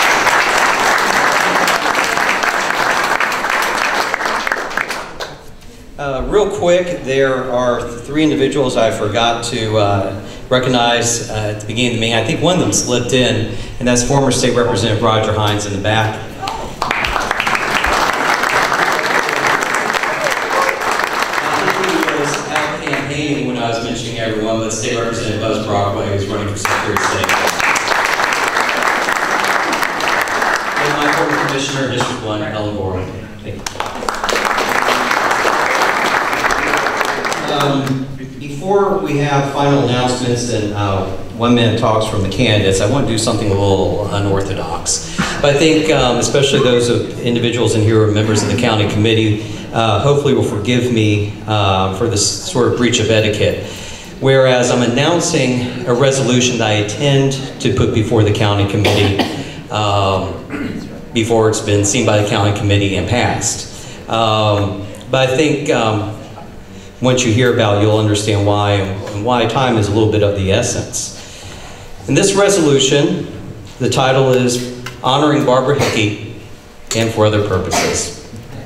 Uh, real quick, there are three individuals I forgot to uh, recognize uh, at the beginning of the meeting. I think one of them slipped in, and that's former State Representative Roger Hines in the back. He was out campaigning when I was mentioning everyone, but State Representative Buzz Brockway was running for Secretary of State. And my former Commissioner, District one, Ellen Gordon. Thank you. Um, before we have final announcements and uh, one-minute talks from the candidates, I want to do something a little unorthodox. But I think, um, especially those of individuals in here who are members of the county committee, uh, hopefully will forgive me uh, for this sort of breach of etiquette. Whereas I'm announcing a resolution that I intend to put before the county committee um, before it's been seen by the county committee and passed. Um, but I think um, once you hear about it, you'll understand why and why time is a little bit of the essence. In this resolution, the title is Honoring Barbara Hickey and for Other Purposes.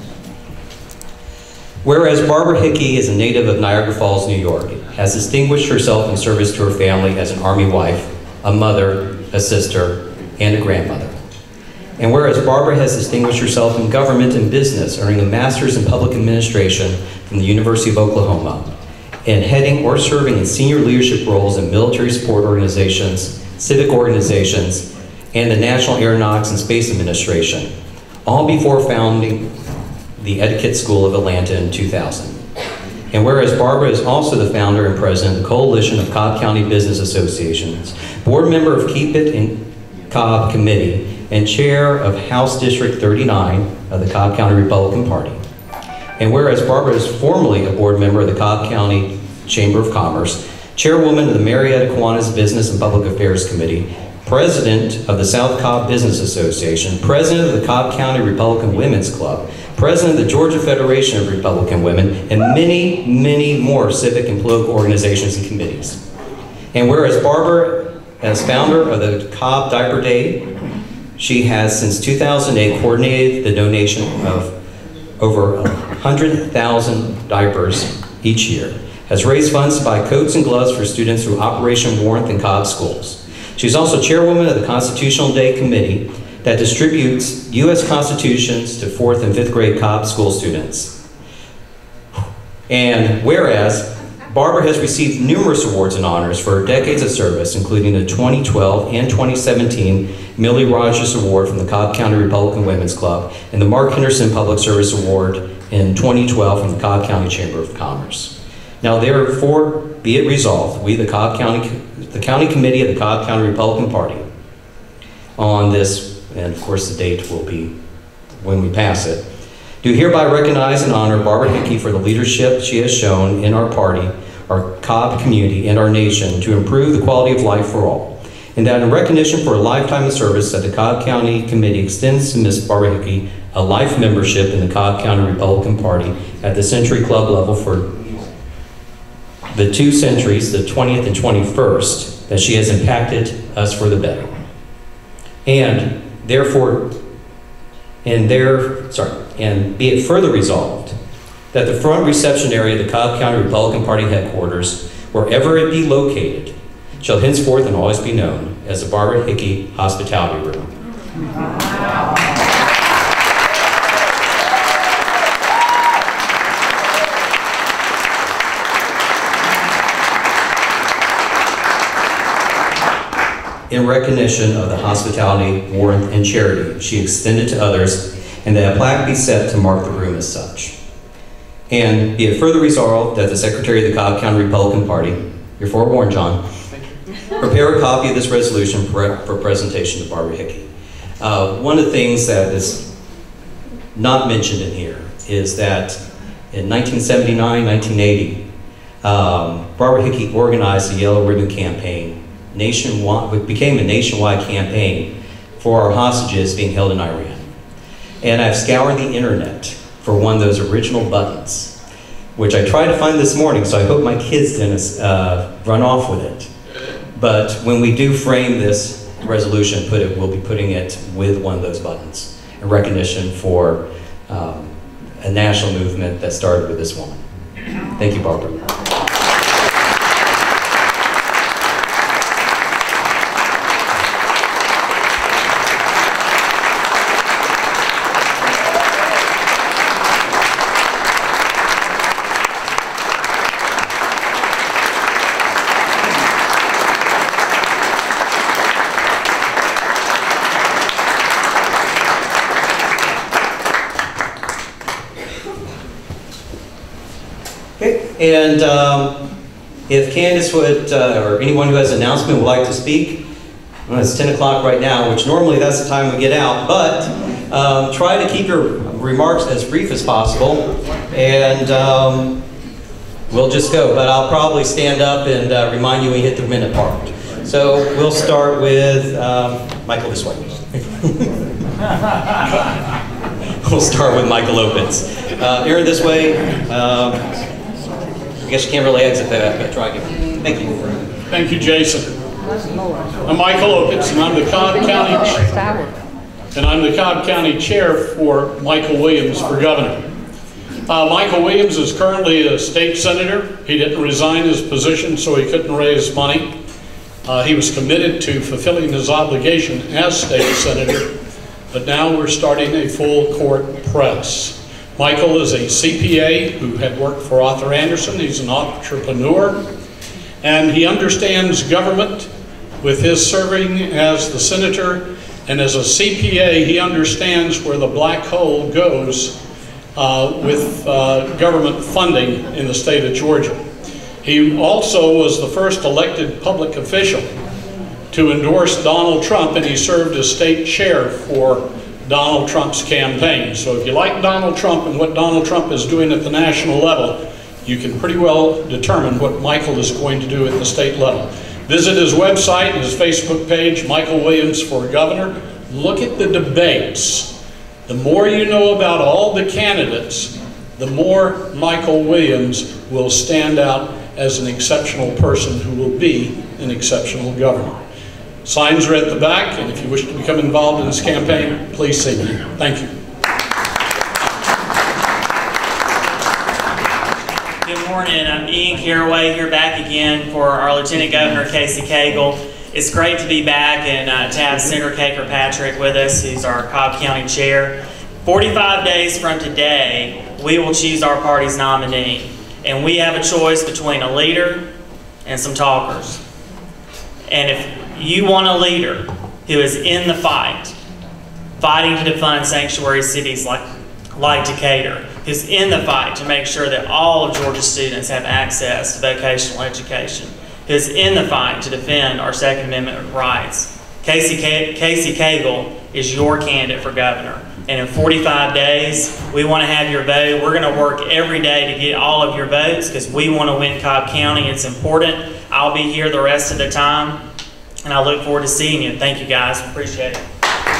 Whereas Barbara Hickey is a native of Niagara Falls, New York, has distinguished herself in service to her family as an Army wife, a mother, a sister, and a grandmother. And whereas Barbara has distinguished herself in government and business, earning a master's in public administration from the University of Oklahoma, and heading or serving in senior leadership roles in military support organizations, civic organizations, and the National Aeronautics and Space Administration, all before founding the Etiquette School of Atlanta in two thousand. And whereas Barbara is also the founder and president of the Coalition of Cobb County Business Associations, board member of Keep It in Cobb Committee, and chair of House District thirty-nine of the Cobb County Republican Party. And whereas Barbara is formerly a board member of the Cobb County Chamber of Commerce, chairwoman of the Marietta Kiwanis Business and Public Affairs Committee, president of the South Cobb Business Association, president of the Cobb County Republican Women's Club, president of the Georgia Federation of Republican Women, and many, many more civic and political organizations and committees. And whereas Barbara, as founder of the Cobb Diaper Day, she has since two thousand eight coordinated the donation of over one hundred thousand diapers each year, has raised funds to buy coats and gloves for students through Operation Warmth in Cobb schools. She's also chairwoman of the Constitutional Day Committee that distributes U S Constitutions to fourth and fifth grade Cobb school students. And whereas Barbara has received numerous awards and honors for her decades of service, including the twenty twelve and twenty seventeen Millie Rogers Award from the Cobb County Republican Women's Club and the Mark Henderson Public Service Award in twenty twelve from the Cobb County Chamber of Commerce. Now therefore, be it resolved, we, the Cobb County, the County Committee of the Cobb County Republican Party, on this, and of course the date will be when we pass it, do hereby recognize and honor Barbara Hickey for the leadership she has shown in our party, our Cobb community, and our nation to improve the quality of life for all. And that in recognition for a lifetime of service that the Cobb County Committee extends to Miz Barbara Hickey a life membership in the Cobb County Republican Party at the Century Club level for the two centuries, the twentieth and twenty-first, that she has impacted us for the better. And therefore, and there, sorry, and be it further resolved that the front reception area of the Cobb County Republican Party headquarters, wherever it be located, shall henceforth and always be known as the Barbara Hickey Hospitality Room. In recognition of the hospitality, warmth, and charity she extended to others, and that a plaque be set to mark the room as such. And be it further resolved that the Secretary of the Cobb County Republican Party, you're forewarned, John, prepare a copy of this resolution for, for presentation to Barbara Hickey. Uh, one of the things that is not mentioned in here is that in nineteen seventy-nine, nineteen eighty, um, Barbara Hickey organized the Yellow Ribbon Campaign, nationwide, it became a nationwide campaign for our hostages being held in Iran. And I've scoured the internet for one of those original buttons, which I tried to find this morning, so I hope my kids didn't uh, run off with it. But when we do frame this resolution, put it, we'll be putting it with one of those buttons in recognition for um, a national movement that started with this woman. Thank you, Barbara. And um, if Candace would, uh, or anyone who has an announcement would like to speak, well, it's ten o'clock right now, which normally that's the time we get out, but um, try to keep your remarks as brief as possible, and um, we'll just go. But I'll probably stand up and uh, remind you when you hit the minute mark. So we'll start with um, Michael this way. We'll start with Michael Opitz. Uh, Aaron this way. Um, I guess you can't really exit that, but try again. Thank you. Thank you, Jason. I'm Michael Opitz, and I'm the Cobb County and I'm the Cobb County Chair for Michael Williams for Governor. Uh, Michael Williams is currently a state senator. He didn't resign his position, so he couldn't raise money. Uh, he was committed to fulfilling his obligation as state senator, but now we're starting a full court press. Michael is a C P A who had worked for Arthur Anderson. He's an entrepreneur, and he understands government with his serving as the senator And as a C P A, he understands where the black hole goes uh, with uh, government funding in the state of Georgia. He also was the first elected public official to endorse Donald Trump, and he served as state chair for Donald Trump's campaign. So if you like Donald Trump and what Donald Trump is doing at the national level, you can pretty well determine what Michael is going to do at the state level. Visit his website and his Facebook page, Michael Williams for Governor. Look at the debates. The more you know about all the candidates, the more Michael Williams will stand out as an exceptional person who will be an exceptional governor. Signs are at the back, and if you wish to become involved in this campaign, please see me. Thank you. Good morning. I'm Ian Caraway here back again for our Lieutenant Governor Casey Cagle. It's great to be back and uh, to have Senator Kirkpatrick with us, who's our Cobb County Chair. forty-five days from today, we will choose our party's nominee. And we have a choice between a leader and some talkers. And if you want a leader who is in the fight, fighting to defund sanctuary cities like, like Decatur, who's in the fight to make sure that all of Georgia students have access to vocational education, who's in the fight to defend our Second Amendment rights, Casey, Casey Cagle is your candidate for governor. And in forty-five days, we want to have your vote. We're going to work every day to get all of your votes because we want to win Cobb County. It's important. I'll be here the rest of the time. And I look forward to seeing you. Thank you, guys. Appreciate it.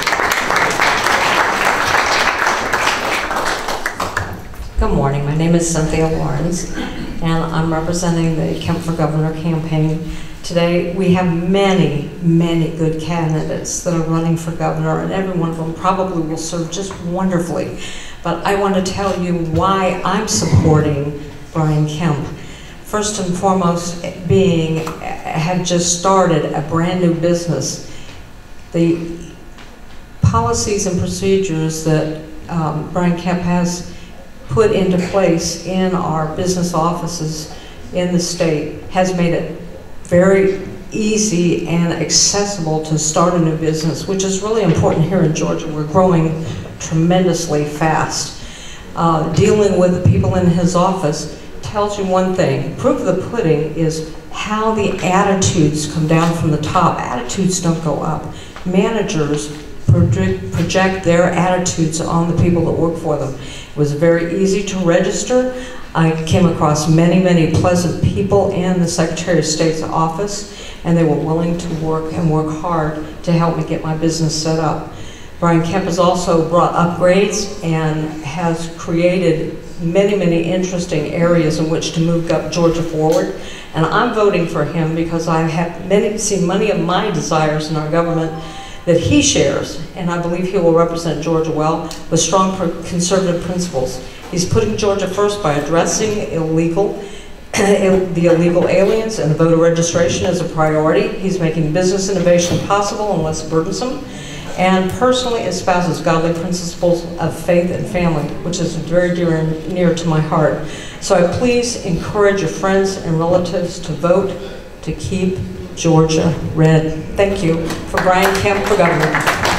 Good morning. My name is Cynthia Lawrence, and I'm representing the Kemp for Governor campaign. Today, we have many, many good candidates that are running for governor, and every one of them probably will serve just wonderfully. But I want to tell you why I'm supporting Brian Kemp. First and foremost, being, have just started a brand new business. The policies and procedures that um, Brian Kemp has put into place in our business offices in the state has made it very easy and accessible to start a new business, which is really important here in Georgia. We're growing tremendously fast. Uh, dealing with the people in his office tells you one thing. Proof of the pudding is how the attitudes come down from the top. Attitudes don't go up. Managers project, project their attitudes on the people that work for them. It was very easy to register. I came across many, many pleasant people in the Secretary of State's office, and they were willing to work and work hard to help me get my business set up. Brian Kemp has also brought upgrades and has created many, many interesting areas in which to move Georgia forward. And I'm voting for him because I have many, seen many of my desires in our government that he shares, and I believe he will represent Georgia well with strong conservative principles. He's putting Georgia first by addressing illegal, the illegal aliens and voter registration as a priority. He's making business innovation possible and less burdensome, and personally espouses godly principles of faith and family, which is very dear and near to my heart. So I please encourage your friends and relatives to vote to keep Georgia red. Thank you for Brian Kemp for governor.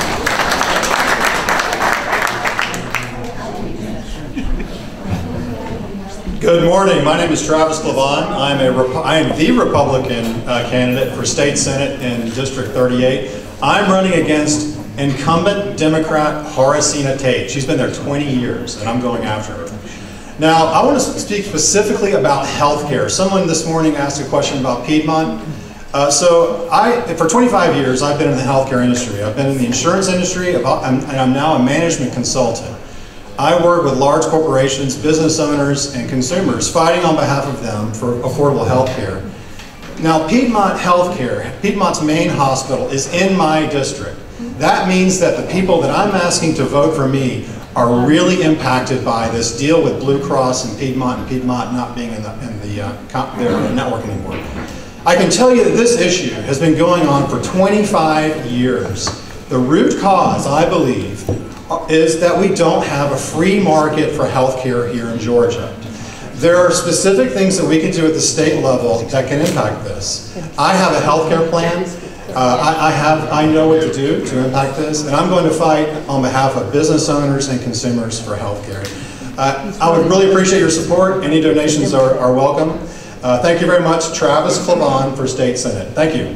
Good morning. My name is Travis Levon. I'm a I am the Republican uh, candidate for State Senate in District thirty-eight. I'm running against incumbent Democrat Horaceena Tate. She's been there twenty years, and I'm going after her. Now, I want to speak specifically about health care. Someone this morning asked a question about Piedmont. Uh, so I, for twenty-five years, I've been in the healthcare industry. I've been in the insurance industry, and I'm now a management consultant. I work with large corporations, business owners, and consumers, fighting on behalf of them for affordable health care. Now, Piedmont Healthcare, Piedmont's main hospital, is in my district. That means that the people that I'm asking to vote for me are really impacted by this deal with Blue Cross and Piedmont, and Piedmont not being in, the, in the, uh, their network anymore. I can tell you that this issue has been going on for twenty-five years. The root cause, I believe, is that we don't have a free market for health care here in Georgia. There are specific things that we can do at the state level that can impact this. I have a health care plan, Uh, I, I have, I know what to do to impact this, and I'm going to fight on behalf of business owners and consumers for health care. Uh, I would really appreciate your support. Any donations are, are welcome. Uh, thank you very much, Travis Clavon for State Senate. Thank you.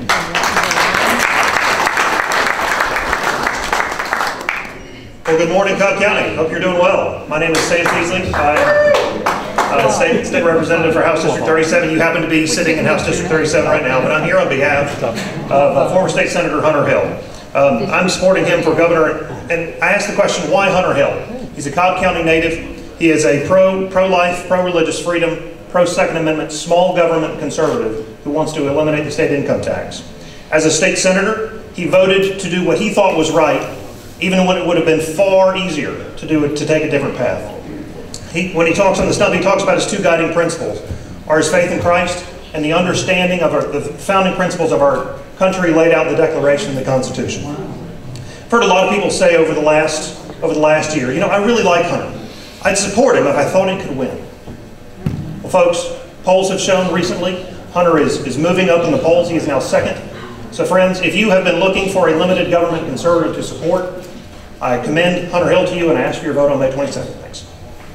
Well, good morning, Cobb County. Hope you're doing well. My name is Sam Teasley. I'm uh, state, state representative for House District thirty-seven. You happen to be sitting in House District thirty-seven right now, but I'm here on behalf of uh, former State Senator Hunter Hill. Um, I'm supporting him for governor, and I asked the question, why Hunter Hill? He's a Cobb County native. He is a pro, pro-life, pro-religious freedom, pro-Second Amendment, small government conservative who wants to eliminate the state income tax. As a state senator, he voted to do what he thought was right, even when it would have been far easier to do it, to take a different path. He, when he talks on the stump, he talks about his two guiding principles, are his faith in Christ and the understanding of our, the founding principles of our country laid out in the Declaration and the Constitution. I've heard a lot of people say over the last, over the last year, you know, I really like Hunter. I'd support him if I thought he could win. Well, folks, polls have shown recently Hunter is, is moving up in the polls. He is now second. So friends, if you have been looking for a limited government conservative to support, I commend Hunter Hill to you and I ask for your vote on May twenty-second. Thanks.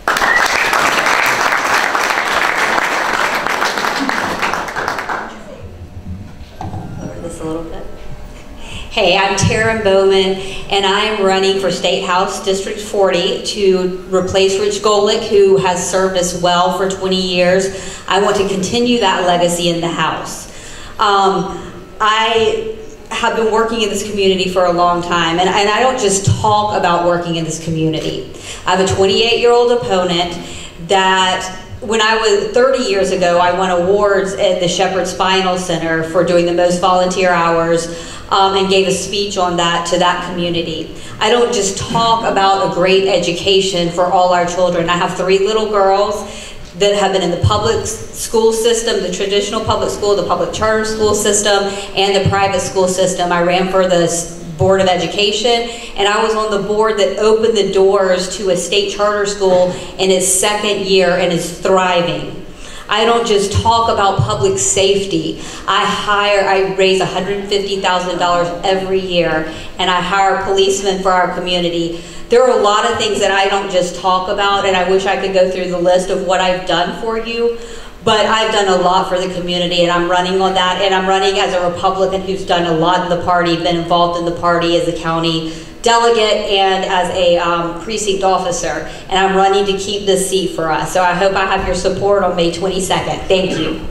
This a little bit. Hey, I'm Taryn Bowman, and I'm running for State House District forty to replace Rich Golick, who has served us well for twenty years. I want to continue that legacy in the House. Um, I have been working in this community for a long time, and, and I don't just talk about working in this community. I have a twenty-eight-year-old opponent that, when I was thirty years ago, I won awards at the Shepherd Spinal Center for doing the most volunteer hours um, and gave a speech on that to that community. I don't just talk about a great education for all our children. I have three little girls that have been in the public school system, the traditional public school, the public charter school system, and the private school system. I ran for the Board of Education, and I was on the board that opened the doors to a state charter school in its second year and is thriving. I don't just talk about public safety. I hire, I raise one hundred fifty thousand dollars every year, and I hire policemen for our community. There are a lot of things that I don't just talk about, and I wish I could go through the list of what I've done for you, but I've done a lot for the community, and I'm running on that, and I'm running as a Republican who's done a lot in the party, been involved in the party as a county delegate and as a um, precinct officer, and I'm running to keep this seat for us. So I hope I have your support on May twenty-second. Thank you.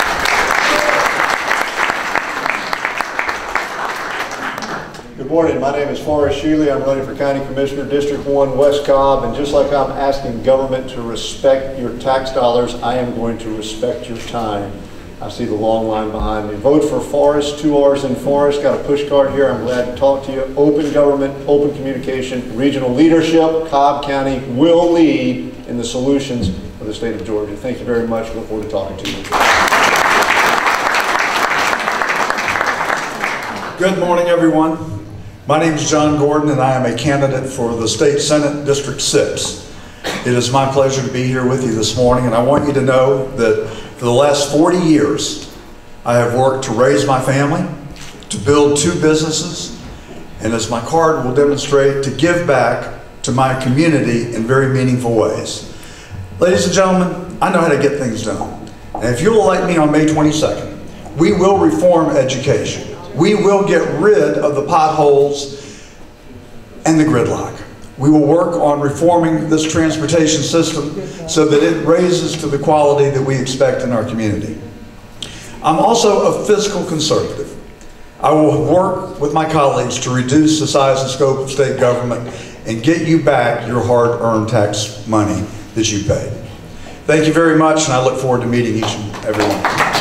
Good morning, my name is Forrest Shuley. I'm running for County Commissioner, District one, West Cobb, and just like I'm asking government to respect your tax dollars, I am going to respect your time. I see the long line behind me. Vote for Forrest, two R's in Forrest. Got a push card here. I'm glad to talk to you. Open government, open communication, regional leadership. Cobb County will lead in the solutions of the state of Georgia. Thank you very much. Look forward to talking to you. Good morning, everyone. My name is John Gordon, and I am a candidate for the State Senate District six. It is my pleasure to be here with you this morning, and I want you to know that for the last forty years, I have worked to raise my family, to build two businesses, and as my card will demonstrate, to give back to my community in very meaningful ways. Ladies and gentlemen, I know how to get things done. And if you'll elect me on May twenty-second, we will reform education. We will get rid of the potholes and the gridlock. We will work on reforming this transportation system so that it raises to the quality that we expect in our community. I'm also a fiscal conservative. I will work with my colleagues to reduce the size and scope of state government and get you back your hard-earned tax money that you paid. Thank you very much, and I look forward to meeting each and every one.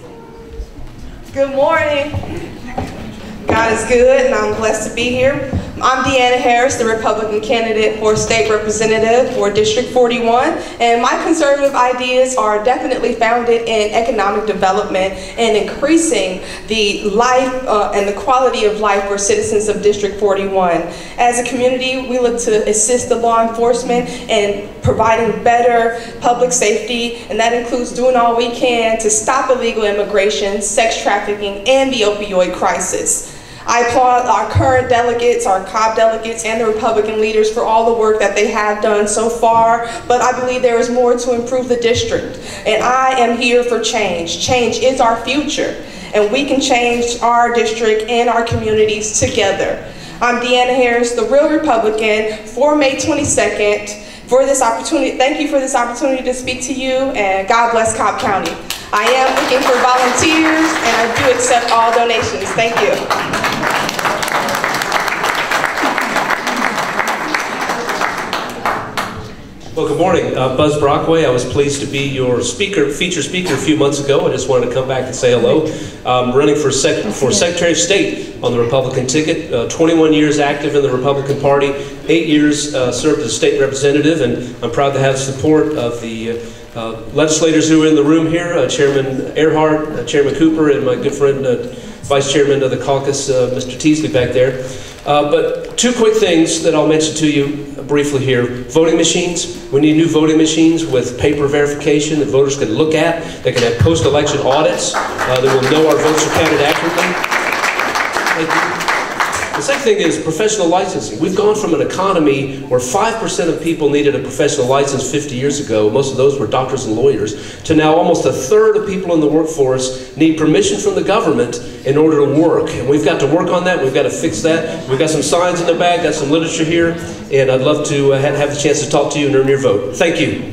Good morning. God is good, and I'm blessed to be here. I'm Deanna Harris, the Republican candidate for State Representative for District forty-one, and my conservative ideas are definitely founded in economic development and increasing the life uh, and the quality of life for citizens of District forty-one. As a community, we look to assist the law enforcement in providing better public safety, and that includes doing all we can to stop illegal immigration, sex trafficking, and the opioid crisis. I applaud our current delegates, our Cobb delegates, and the Republican leaders for all the work that they have done so far, but I believe there is more to improve the district. And I am here for change. Change is our future, and we can change our district and our communities together. I'm Deanna Harris, the real Republican, for May twenty-second, for this opportunity. Thank you for this opportunity to speak to you, and God bless Cobb County. I am looking for volunteers, and I do accept all donations. Thank you. Well, good morning. Uh, Buzz Brockway. I was pleased to be your speaker, feature speaker a few months ago. I just wanted to come back and say hello. I'm running for, sec for Secretary of State on the Republican ticket. Uh, twenty-one years active in the Republican Party, eight years uh, served as state representative, and I'm proud to have support of the uh, uh, legislators who are in the room here, uh, Chairman Earhart, uh, Chairman Cooper, and my good friend, uh, Vice Chairman of the caucus, uh, Mister Teasley back there. Uh, but two quick things that I'll mention to you briefly here. Voting machines. We need new voting machines with paper verification that voters can look at. They can have post-election audits uh, that will know our votes are counted accurately. Thank you. The second thing is professional licensing. We've gone from an economy where five percent of people needed a professional license fifty years ago, most of those were doctors and lawyers, to now almost a third of people in the workforce need permission from the government in order to work. And we've got to work on that, we've got to fix that. We've got some signs in the bag, got some literature here, and I'd love to uh, have the chance to talk to you and earn your vote. Thank you.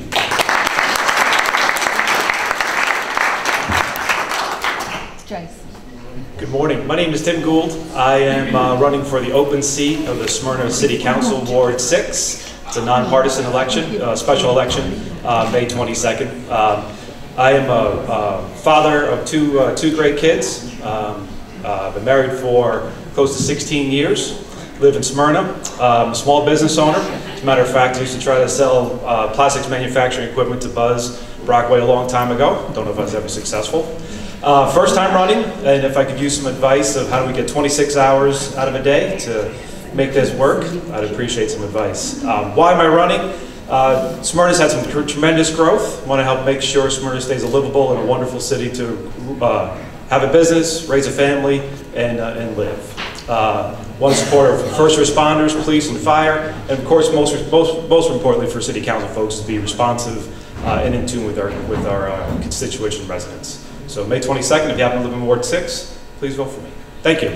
Good morning. My name is Tim Gould. I am uh, running for the open seat of the Smyrna City Council, Ward six. It's a nonpartisan election, uh, special election, uh, May twenty-second. Um, I am a, a father of two, uh, two great kids. Um, uh, I've been married for close to sixteen years. Live in Smyrna. Um, a small business owner. As a matter of fact, I used to try to sell uh, plastics manufacturing equipment to Buzz Brockway a long time ago. Don't know if I was ever successful. Uh, first time running, and if I could use some advice of how do we get twenty-six hours out of a day to make this work, I'd appreciate some advice. Um, why am I running? Uh, Smyrna's had some tr tremendous growth. I want to help make sure Smyrna stays a livable and a wonderful city to uh, have a business, raise a family, and, uh, and live. Uh, one supporter of first responders, police, and fire, and of course, most, most, most importantly for City Council folks to be responsive uh, and in tune with our, with our uh, constituents and residents. So May twenty-second, if you happen to live in Ward six, please vote for me. Thank you.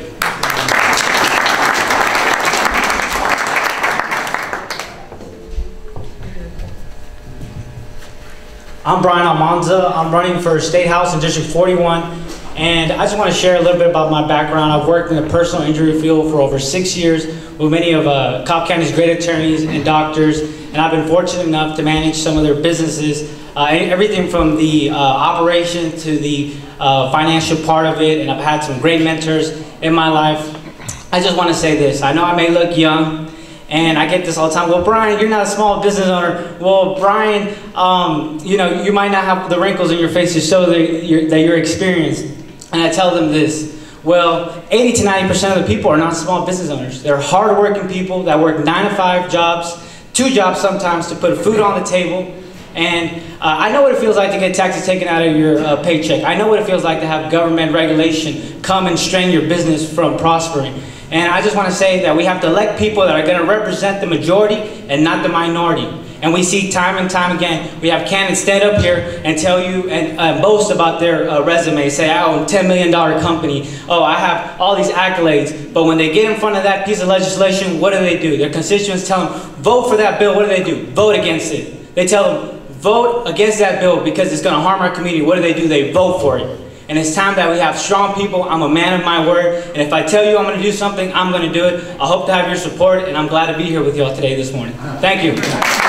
I'm Brian Almanza. I'm running for State House in District forty-one, and I just want to share a little bit about my background. I've worked in the personal injury field for over six years with many of uh, Cobb County's great attorneys and doctors, and I've been fortunate enough to manage some of their businesses. Uh, everything from the uh, operation to the uh, financial part of it, and I've had some great mentors in my life. I just want to say this. I know I may look young, and I get this all the time. Well, Brian, you're not a small business owner. Well, Brian, um, you know, you might not have the wrinkles in your face to show that you're, that you're experienced. And I tell them this. Well, eighty to ninety percent of the people are not small business owners. They're hardworking people that work nine to five jobs, two jobs sometimes, to put food on the table. And uh, I know what it feels like to get taxes taken out of your uh, paycheck. I know what it feels like to have government regulation come and strain your business from prospering. And I just want to say that we have to elect people that are going to represent the majority and not the minority. And we see time and time again, we have candidates stand up here and tell you and uh, boast about their uh, resume, say, I own a ten million dollar company, oh, I have all these accolades. But when they get in front of that piece of legislation, what do they do? Their constituents tell them, vote for that bill. What do they do? Vote against it. They tell them, vote against that bill because it's going to harm our community. What do they do? They vote for it. And it's time that we have strong people. I'm a man of my word. And if I tell you I'm going to do something, I'm going to do it. I hope to have your support, and I'm glad to be here with y'all today this morning. Thank you.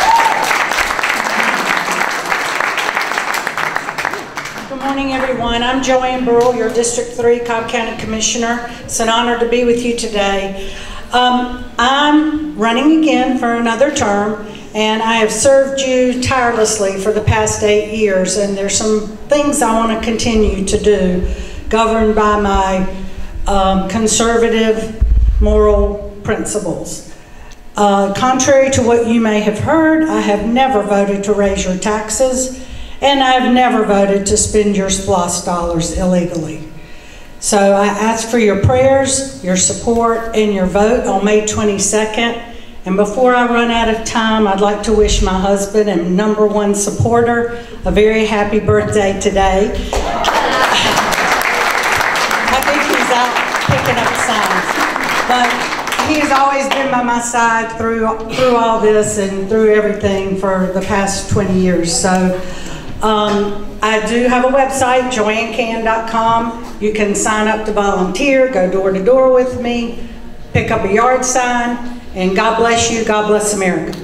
Good morning, everyone. I'm Joanne Burrell, your District three Cobb County Commissioner. It's an honor to be with you today. Um, I'm running again for another term, and I have served you tirelessly for the past eight years, and there's some things I want to continue to do, governed by my um, conservative moral principles. Uh, contrary to what you may have heard, I have never voted to raise your taxes, and I've never voted to spend your SPLOST dollars illegally. So I ask for your prayers, your support, and your vote on May twenty-second. And before I run out of time, I'd like to wish my husband and number one supporter a very happy birthday today. I think he's out picking up signs. But he's always been by my side through, through all this and through everything for the past twenty years. So um, I do have a website, joanne can dot com. You can sign up to volunteer, go door to door with me, pick up a yard sign, and God bless you, God bless America.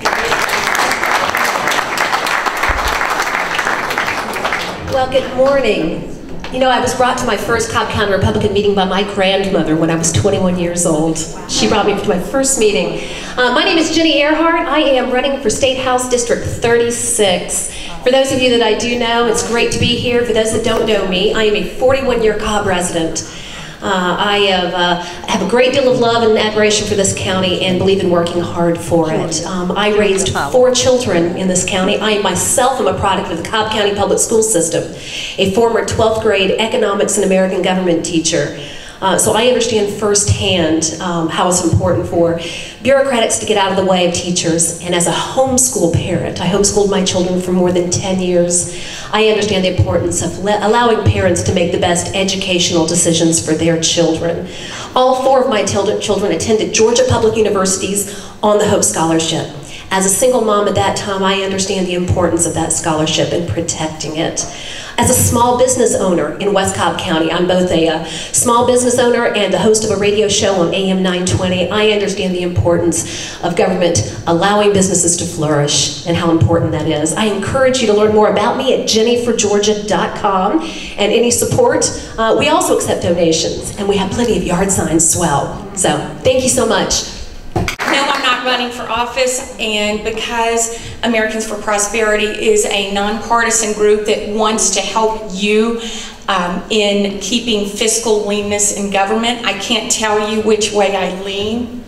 Well, good morning. You know, I was brought to my first Cobb County Republican meeting by my grandmother when I was twenty-one years old. She brought me to my first meeting. Uh, my name is Jenny Earhart. I am running for State House District thirty-six. For those of you that I do know, it's great to be here. For those that don't know me, I am a forty-one year Cobb resident. Uh, I have, uh, have a great deal of love and admiration for this county and believe in working hard for it. Um, I raised four children in this county. I myself am a product of the Cobb County Public School System, a former twelfth grade economics and American government teacher. Uh, so I understand firsthand um, how it's important for bureaucrats to get out of the way of teachers. And as a homeschool parent, I homeschooled my children for more than ten years. I understand the importance of allowing parents to make the best educational decisions for their children. All four of my children attended Georgia Public Universities on the Hope Scholarship. As a single mom at that time, I understand the importance of that scholarship and protecting it. As a small business owner in West Cobb County, I'm both a uh, small business owner and the host of a radio show on A M nine twenty. I understand the importance of government allowing businesses to flourish and how important that is. I encourage you to learn more about me at jenny for georgia dot com, and any support. Uh, we also accept donations, and we have plenty of yard signs as well. So thank you so much. No, I'm not running for office, and because Americans for Prosperity is a nonpartisan group that wants to help you um, in keeping fiscal leanness in government, I can't tell you which way I lean,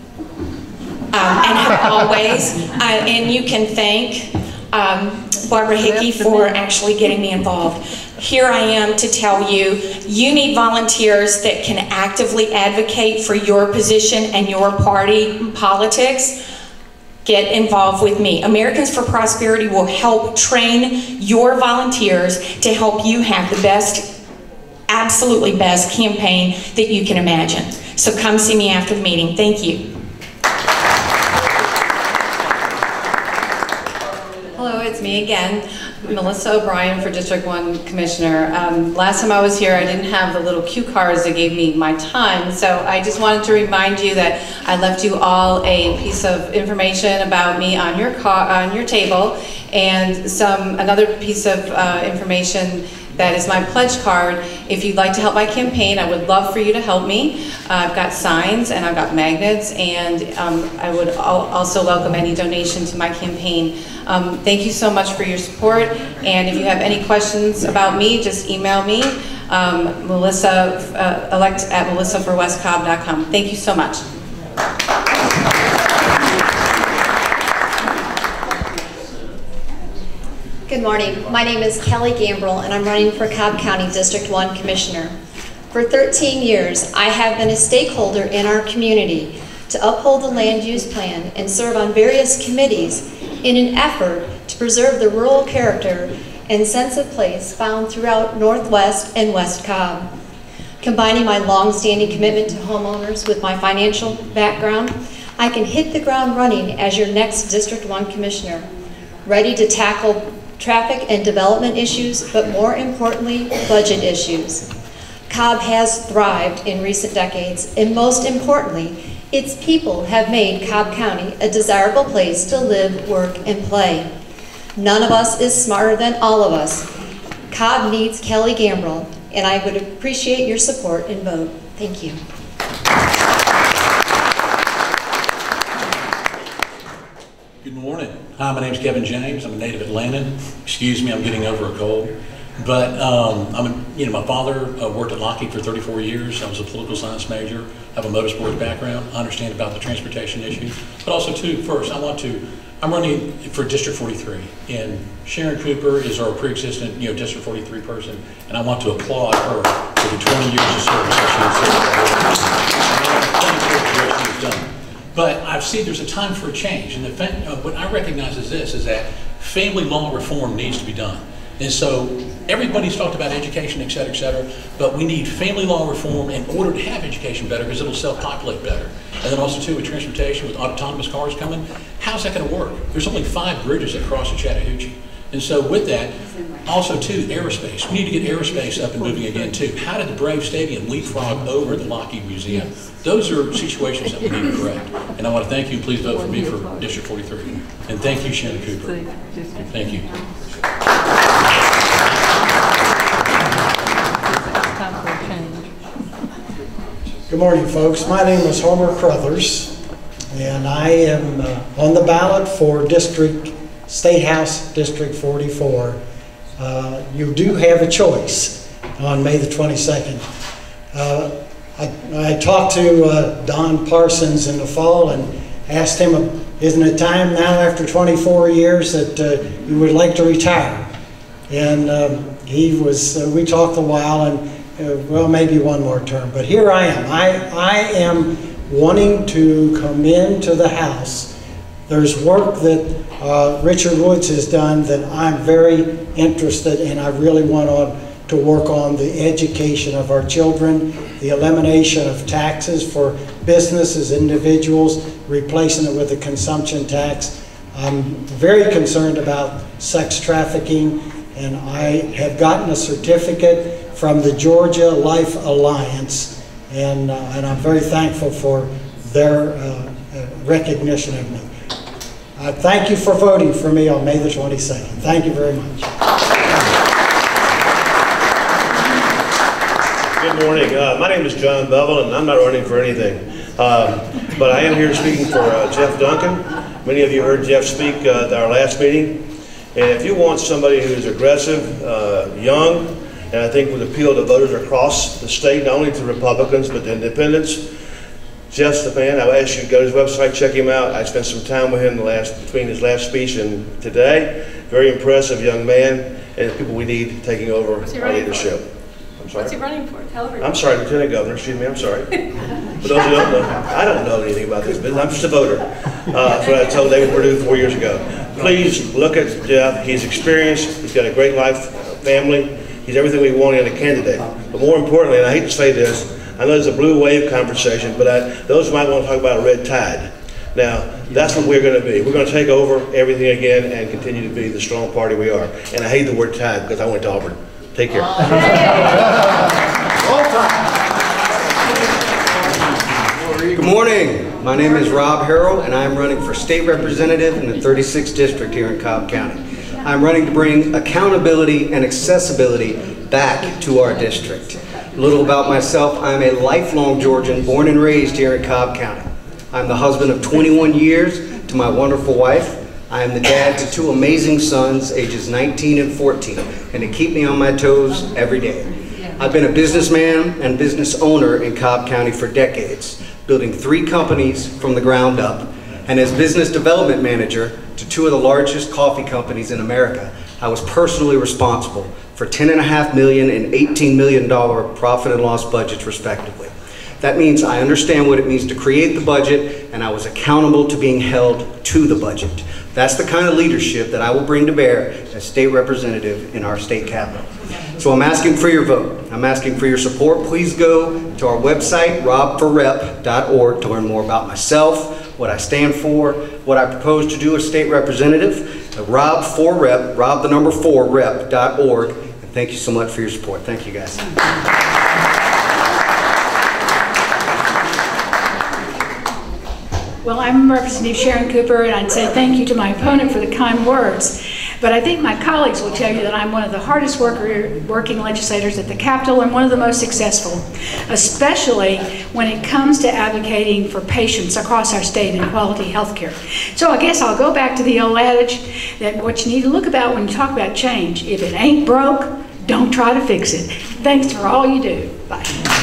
um, and have always. Uh, and you can thank um, Barbara Hickey for actually getting me involved. Here I am to tell you, you need volunteers that can actively advocate for your position and your party politics. Get involved with me. Americans for Prosperity will help train your volunteers to help you have the best, absolutely best campaign that you can imagine. So come see me after the meeting. Thank you. Hello, it's me again. Melissa O'Brien for District one Commissioner. Um, last time I was here, I didn't have the little cue cards that gave me my time, so I just wanted to remind you that I left you all a piece of information about me on your car, on your table, and some another piece of uh, information that is my pledge card. If you'd like to help my campaign, I would love for you to help me. Uh, I've got signs and I've got magnets, and um, I would al also welcome any donation to my campaign. Um, thank you so much for your support, and if you have any questions about me, just email me, um, Melissa, uh, elect at melissa for west cobb dot com. Thank you so much. Good morning. My name is Kelly Gambrill, and I'm running for Cobb County District one Commissioner. For thirteen years, I have been a stakeholder in our community to uphold the land use plan and serve on various committees in an effort to preserve the rural character and sense of place found throughout Northwest and West Cobb. Combining my long-standing commitment to homeowners with my financial background, I can hit the ground running as your next District one Commissioner, ready to tackle traffic and development issues, but more importantly, budget issues. Cobb has thrived in recent decades, and most importantly, its people have made Cobb County a desirable place to live, work, and play. None of us is smarter than all of us. Cobb needs Kelly Gambrill, and I would appreciate your support and vote. Thank you. morning. Hi, my name is Kevin James. I'm a native Atlantan. Excuse me, I'm getting over a cold. But um, I'm, a, you know, my father uh, worked at Lockheed for thirty-four years. I was a political science major. I have a motorsports background. I understand about the transportation issue. But also, too, first, I want to. I'm running for District forty-three, and Sharon Cooper is our pre-existent, you know, District forty-three person, and I want to applaud her for the twenty years of service that she has done. But I see there's a time for a change, and the fact, uh, what I recognize is this: is that family law reform needs to be done. And so everybody's talked about education, et cetera, et cetera, but we need family law reform in order to have education better because it'll self-populate better. And then also too with transportation, with autonomous cars coming, how's that going to work? There's only five bridges that cross the Chattahoochee. And so with that, also too, aerospace. We need to get aerospace up and moving again too. How did the Brave Stadium leapfrog over the Lockheed Museum? Those are situations that we need to correct. And I want to thank you. Please vote for me for District forty-three. And thank you, Sharon Cooper. Thank you. Good morning, folks. My name is Homer Crothers, and I am uh, on the ballot for District State House District forty-four. Uh, you do have a choice on May the twenty-second. Uh, I, I talked to uh, Don Parsons in the fall and asked him, isn't it time now after twenty-four years that uh, you would like to retire? And um, he was, uh, we talked a while, and uh, well, maybe one more term, but here I am. I, I am wanting to come into the House. There's work that uh, Richard Woods has done that I'm very interested in. I really want on, to work on the education of our children, the elimination of taxes for businesses, individuals, replacing it with a consumption tax. I'm very concerned about sex trafficking, and I have gotten a certificate from the Georgia Life Alliance, and, uh, and I'm very thankful for their uh, uh, recognition of me. Uh, thank you for voting for me on May the twenty-second. Thank you very much. Good morning. Uh, my name is John Bevel, and I'm not running for anything. Um, but I am here speaking for uh, Jeff Duncan. Many of you heard Jeff speak uh, at our last meeting. And if you want somebody who is aggressive, uh, young, and I think would appeal to voters across the state, not only to Republicans, but to independents, Jeff's the man. I would ask you to go to his website, check him out. I spent some time with him the last, between his last speech and today. Very impressive young man, and people we need taking over our leadership. I'm sorry. What's he running for? Tell everyone. I'm sorry, Lieutenant Governor, excuse me, I'm sorry. For those who don't know, I don't know anything about this business. I'm just a voter. Uh, that's what I told David Perdue four years ago. Please look at Jeff. He's experienced. He's got a great life, family. He's everything we want in a candidate. But more importantly, and I hate to say this, I know there's a blue wave conversation, but I, those might want to talk about a red tide. Now, that's what we're going to be. We're going to take over everything again and continue to be the strong party we are. And I hate the word tide because I went to Auburn. Take care. Good morning. My name is Rob Harrell, and I'm running for state representative in the thirty-sixth district here in Cobb County. I'm running to bring accountability and accessibility back to our district. A little about myself: I'm a lifelong Georgian, born and raised here in Cobb County. I'm the husband of twenty-one years to my wonderful wife. I am the dad to two amazing sons, ages nineteen and fourteen, and they keep me on my toes every day. I've been a businessman and business owner in Cobb County for decades, building three companies from the ground up. And as business development manager to two of the largest coffee companies in America, I was personally responsible for ten and a half million and eighteen million dollar profit and loss budgets, respectively. That means I understand what it means to create the budget, and I was accountable to being held to the budget. That's the kind of leadership that I will bring to bear as state representative in our state capital. So I'm asking for your vote. I'm asking for your support. Please go to our website, rob for rep dot org, to learn more about myself, what I stand for, what I propose to do as state representative. Rob for rep, Rob the number four, rep dot org. And thank you so much for your support. Thank you, guys. Well, I'm Representative Sharon Cooper, and I'd say thank you to my opponent for the kind words. But But I think my colleagues will tell you that I'm one of the hardest worker, working legislators at the Capitol and one of the most successful, especially when it comes to advocating for patients across our state and quality health care. So I guess I'll go back to the old adage that what you need to look about when you talk about change, if it ain't broke, don't try to fix it. Thanks for all you do. Bye.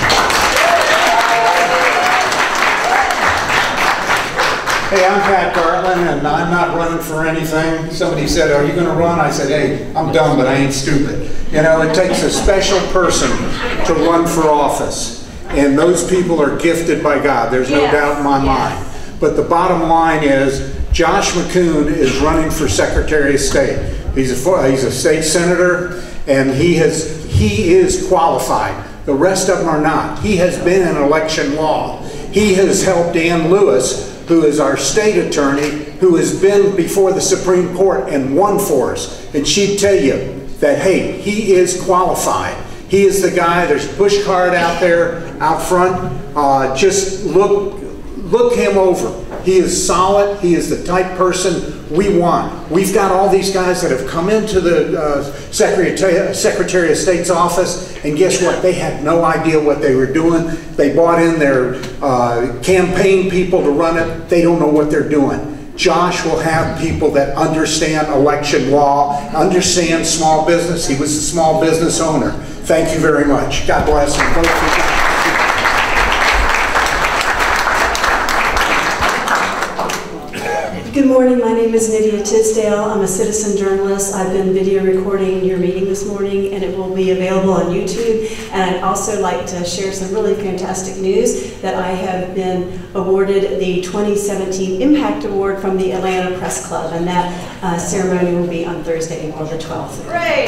Hey, I'm Pat Gartland, and I'm not running for anything. Somebody said, are you going to run? I said, hey, I'm dumb, but I ain't stupid. You know, it takes a special person to run for office, and those people are gifted by God. There's no yes. doubt in my yes. mind. But the bottom line is, Josh McCoon is running for Secretary of State. He's a, he's a state senator, and he, has, he is qualified. The rest of them are not. He has been in election law. He has helped Ann Lewis, who is our state attorney, who has been before the Supreme Court and won for us. And she'd tell you that, hey, he is qualified. He is the guy. There's a push card out there, out front. Uh, just look, look him over. He is solid. He is the type person we want. We've got all these guys that have come into the uh, Secretary, Secretary of State's office, and guess what? They had no idea what they were doing. They brought in their uh, campaign people to run it. They don't know what they're doing. Josh will have people that understand election law, understand small business. He was a small business owner. Thank you very much. God bless and vote for you. Good morning, my name is Nydia Tisdale. I'm a citizen journalist. I've been video recording your meeting this morning, and it will be available on YouTube. And I'd also like to share some really fantastic news that I have been awarded the twenty seventeen Impact Award from the Atlanta Press Club, and that uh, ceremony will be on Thursday, April the twelfth. Great!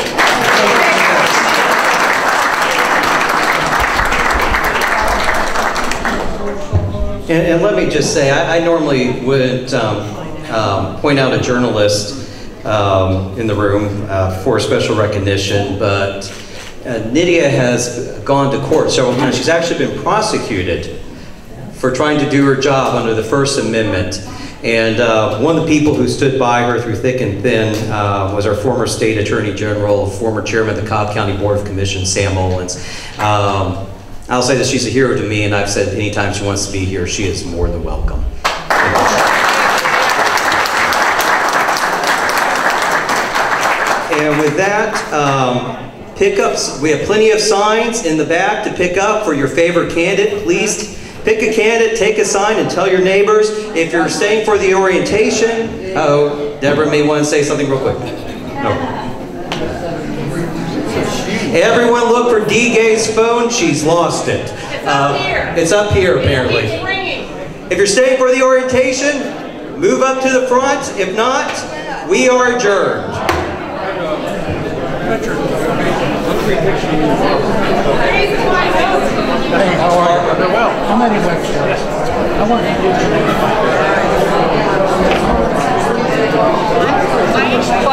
And, and let me just say, I, I normally would um, um, point out a journalist um, in the room uh, for special recognition, but uh, Nydia has gone to court several times. She's actually been prosecuted for trying to do her job under the First Amendment. And uh, one of the people who stood by her through thick and thin uh, was our former state attorney general, former chairman of the Cobb County Board of Commissioners, Sam Owens. Um, I'll say that she's a hero to me, and I've said anytime she wants to be here, she is more than welcome. And with that, um, pickups, we have plenty of signs in the back to pick up for your favorite candidate. Please pick a candidate, take a sign, and tell your neighbors. If you're staying for the orientation, oh, Debra may want to say something real quick. No. Everyone look for D Gay's phone. She's lost it. It's up uh, here. It's up here, apparently. It keeps ringing. If you're staying for the orientation, move up to the front. If not, we are adjourned. Hey, how are you? Well, how many went for this? I want to give you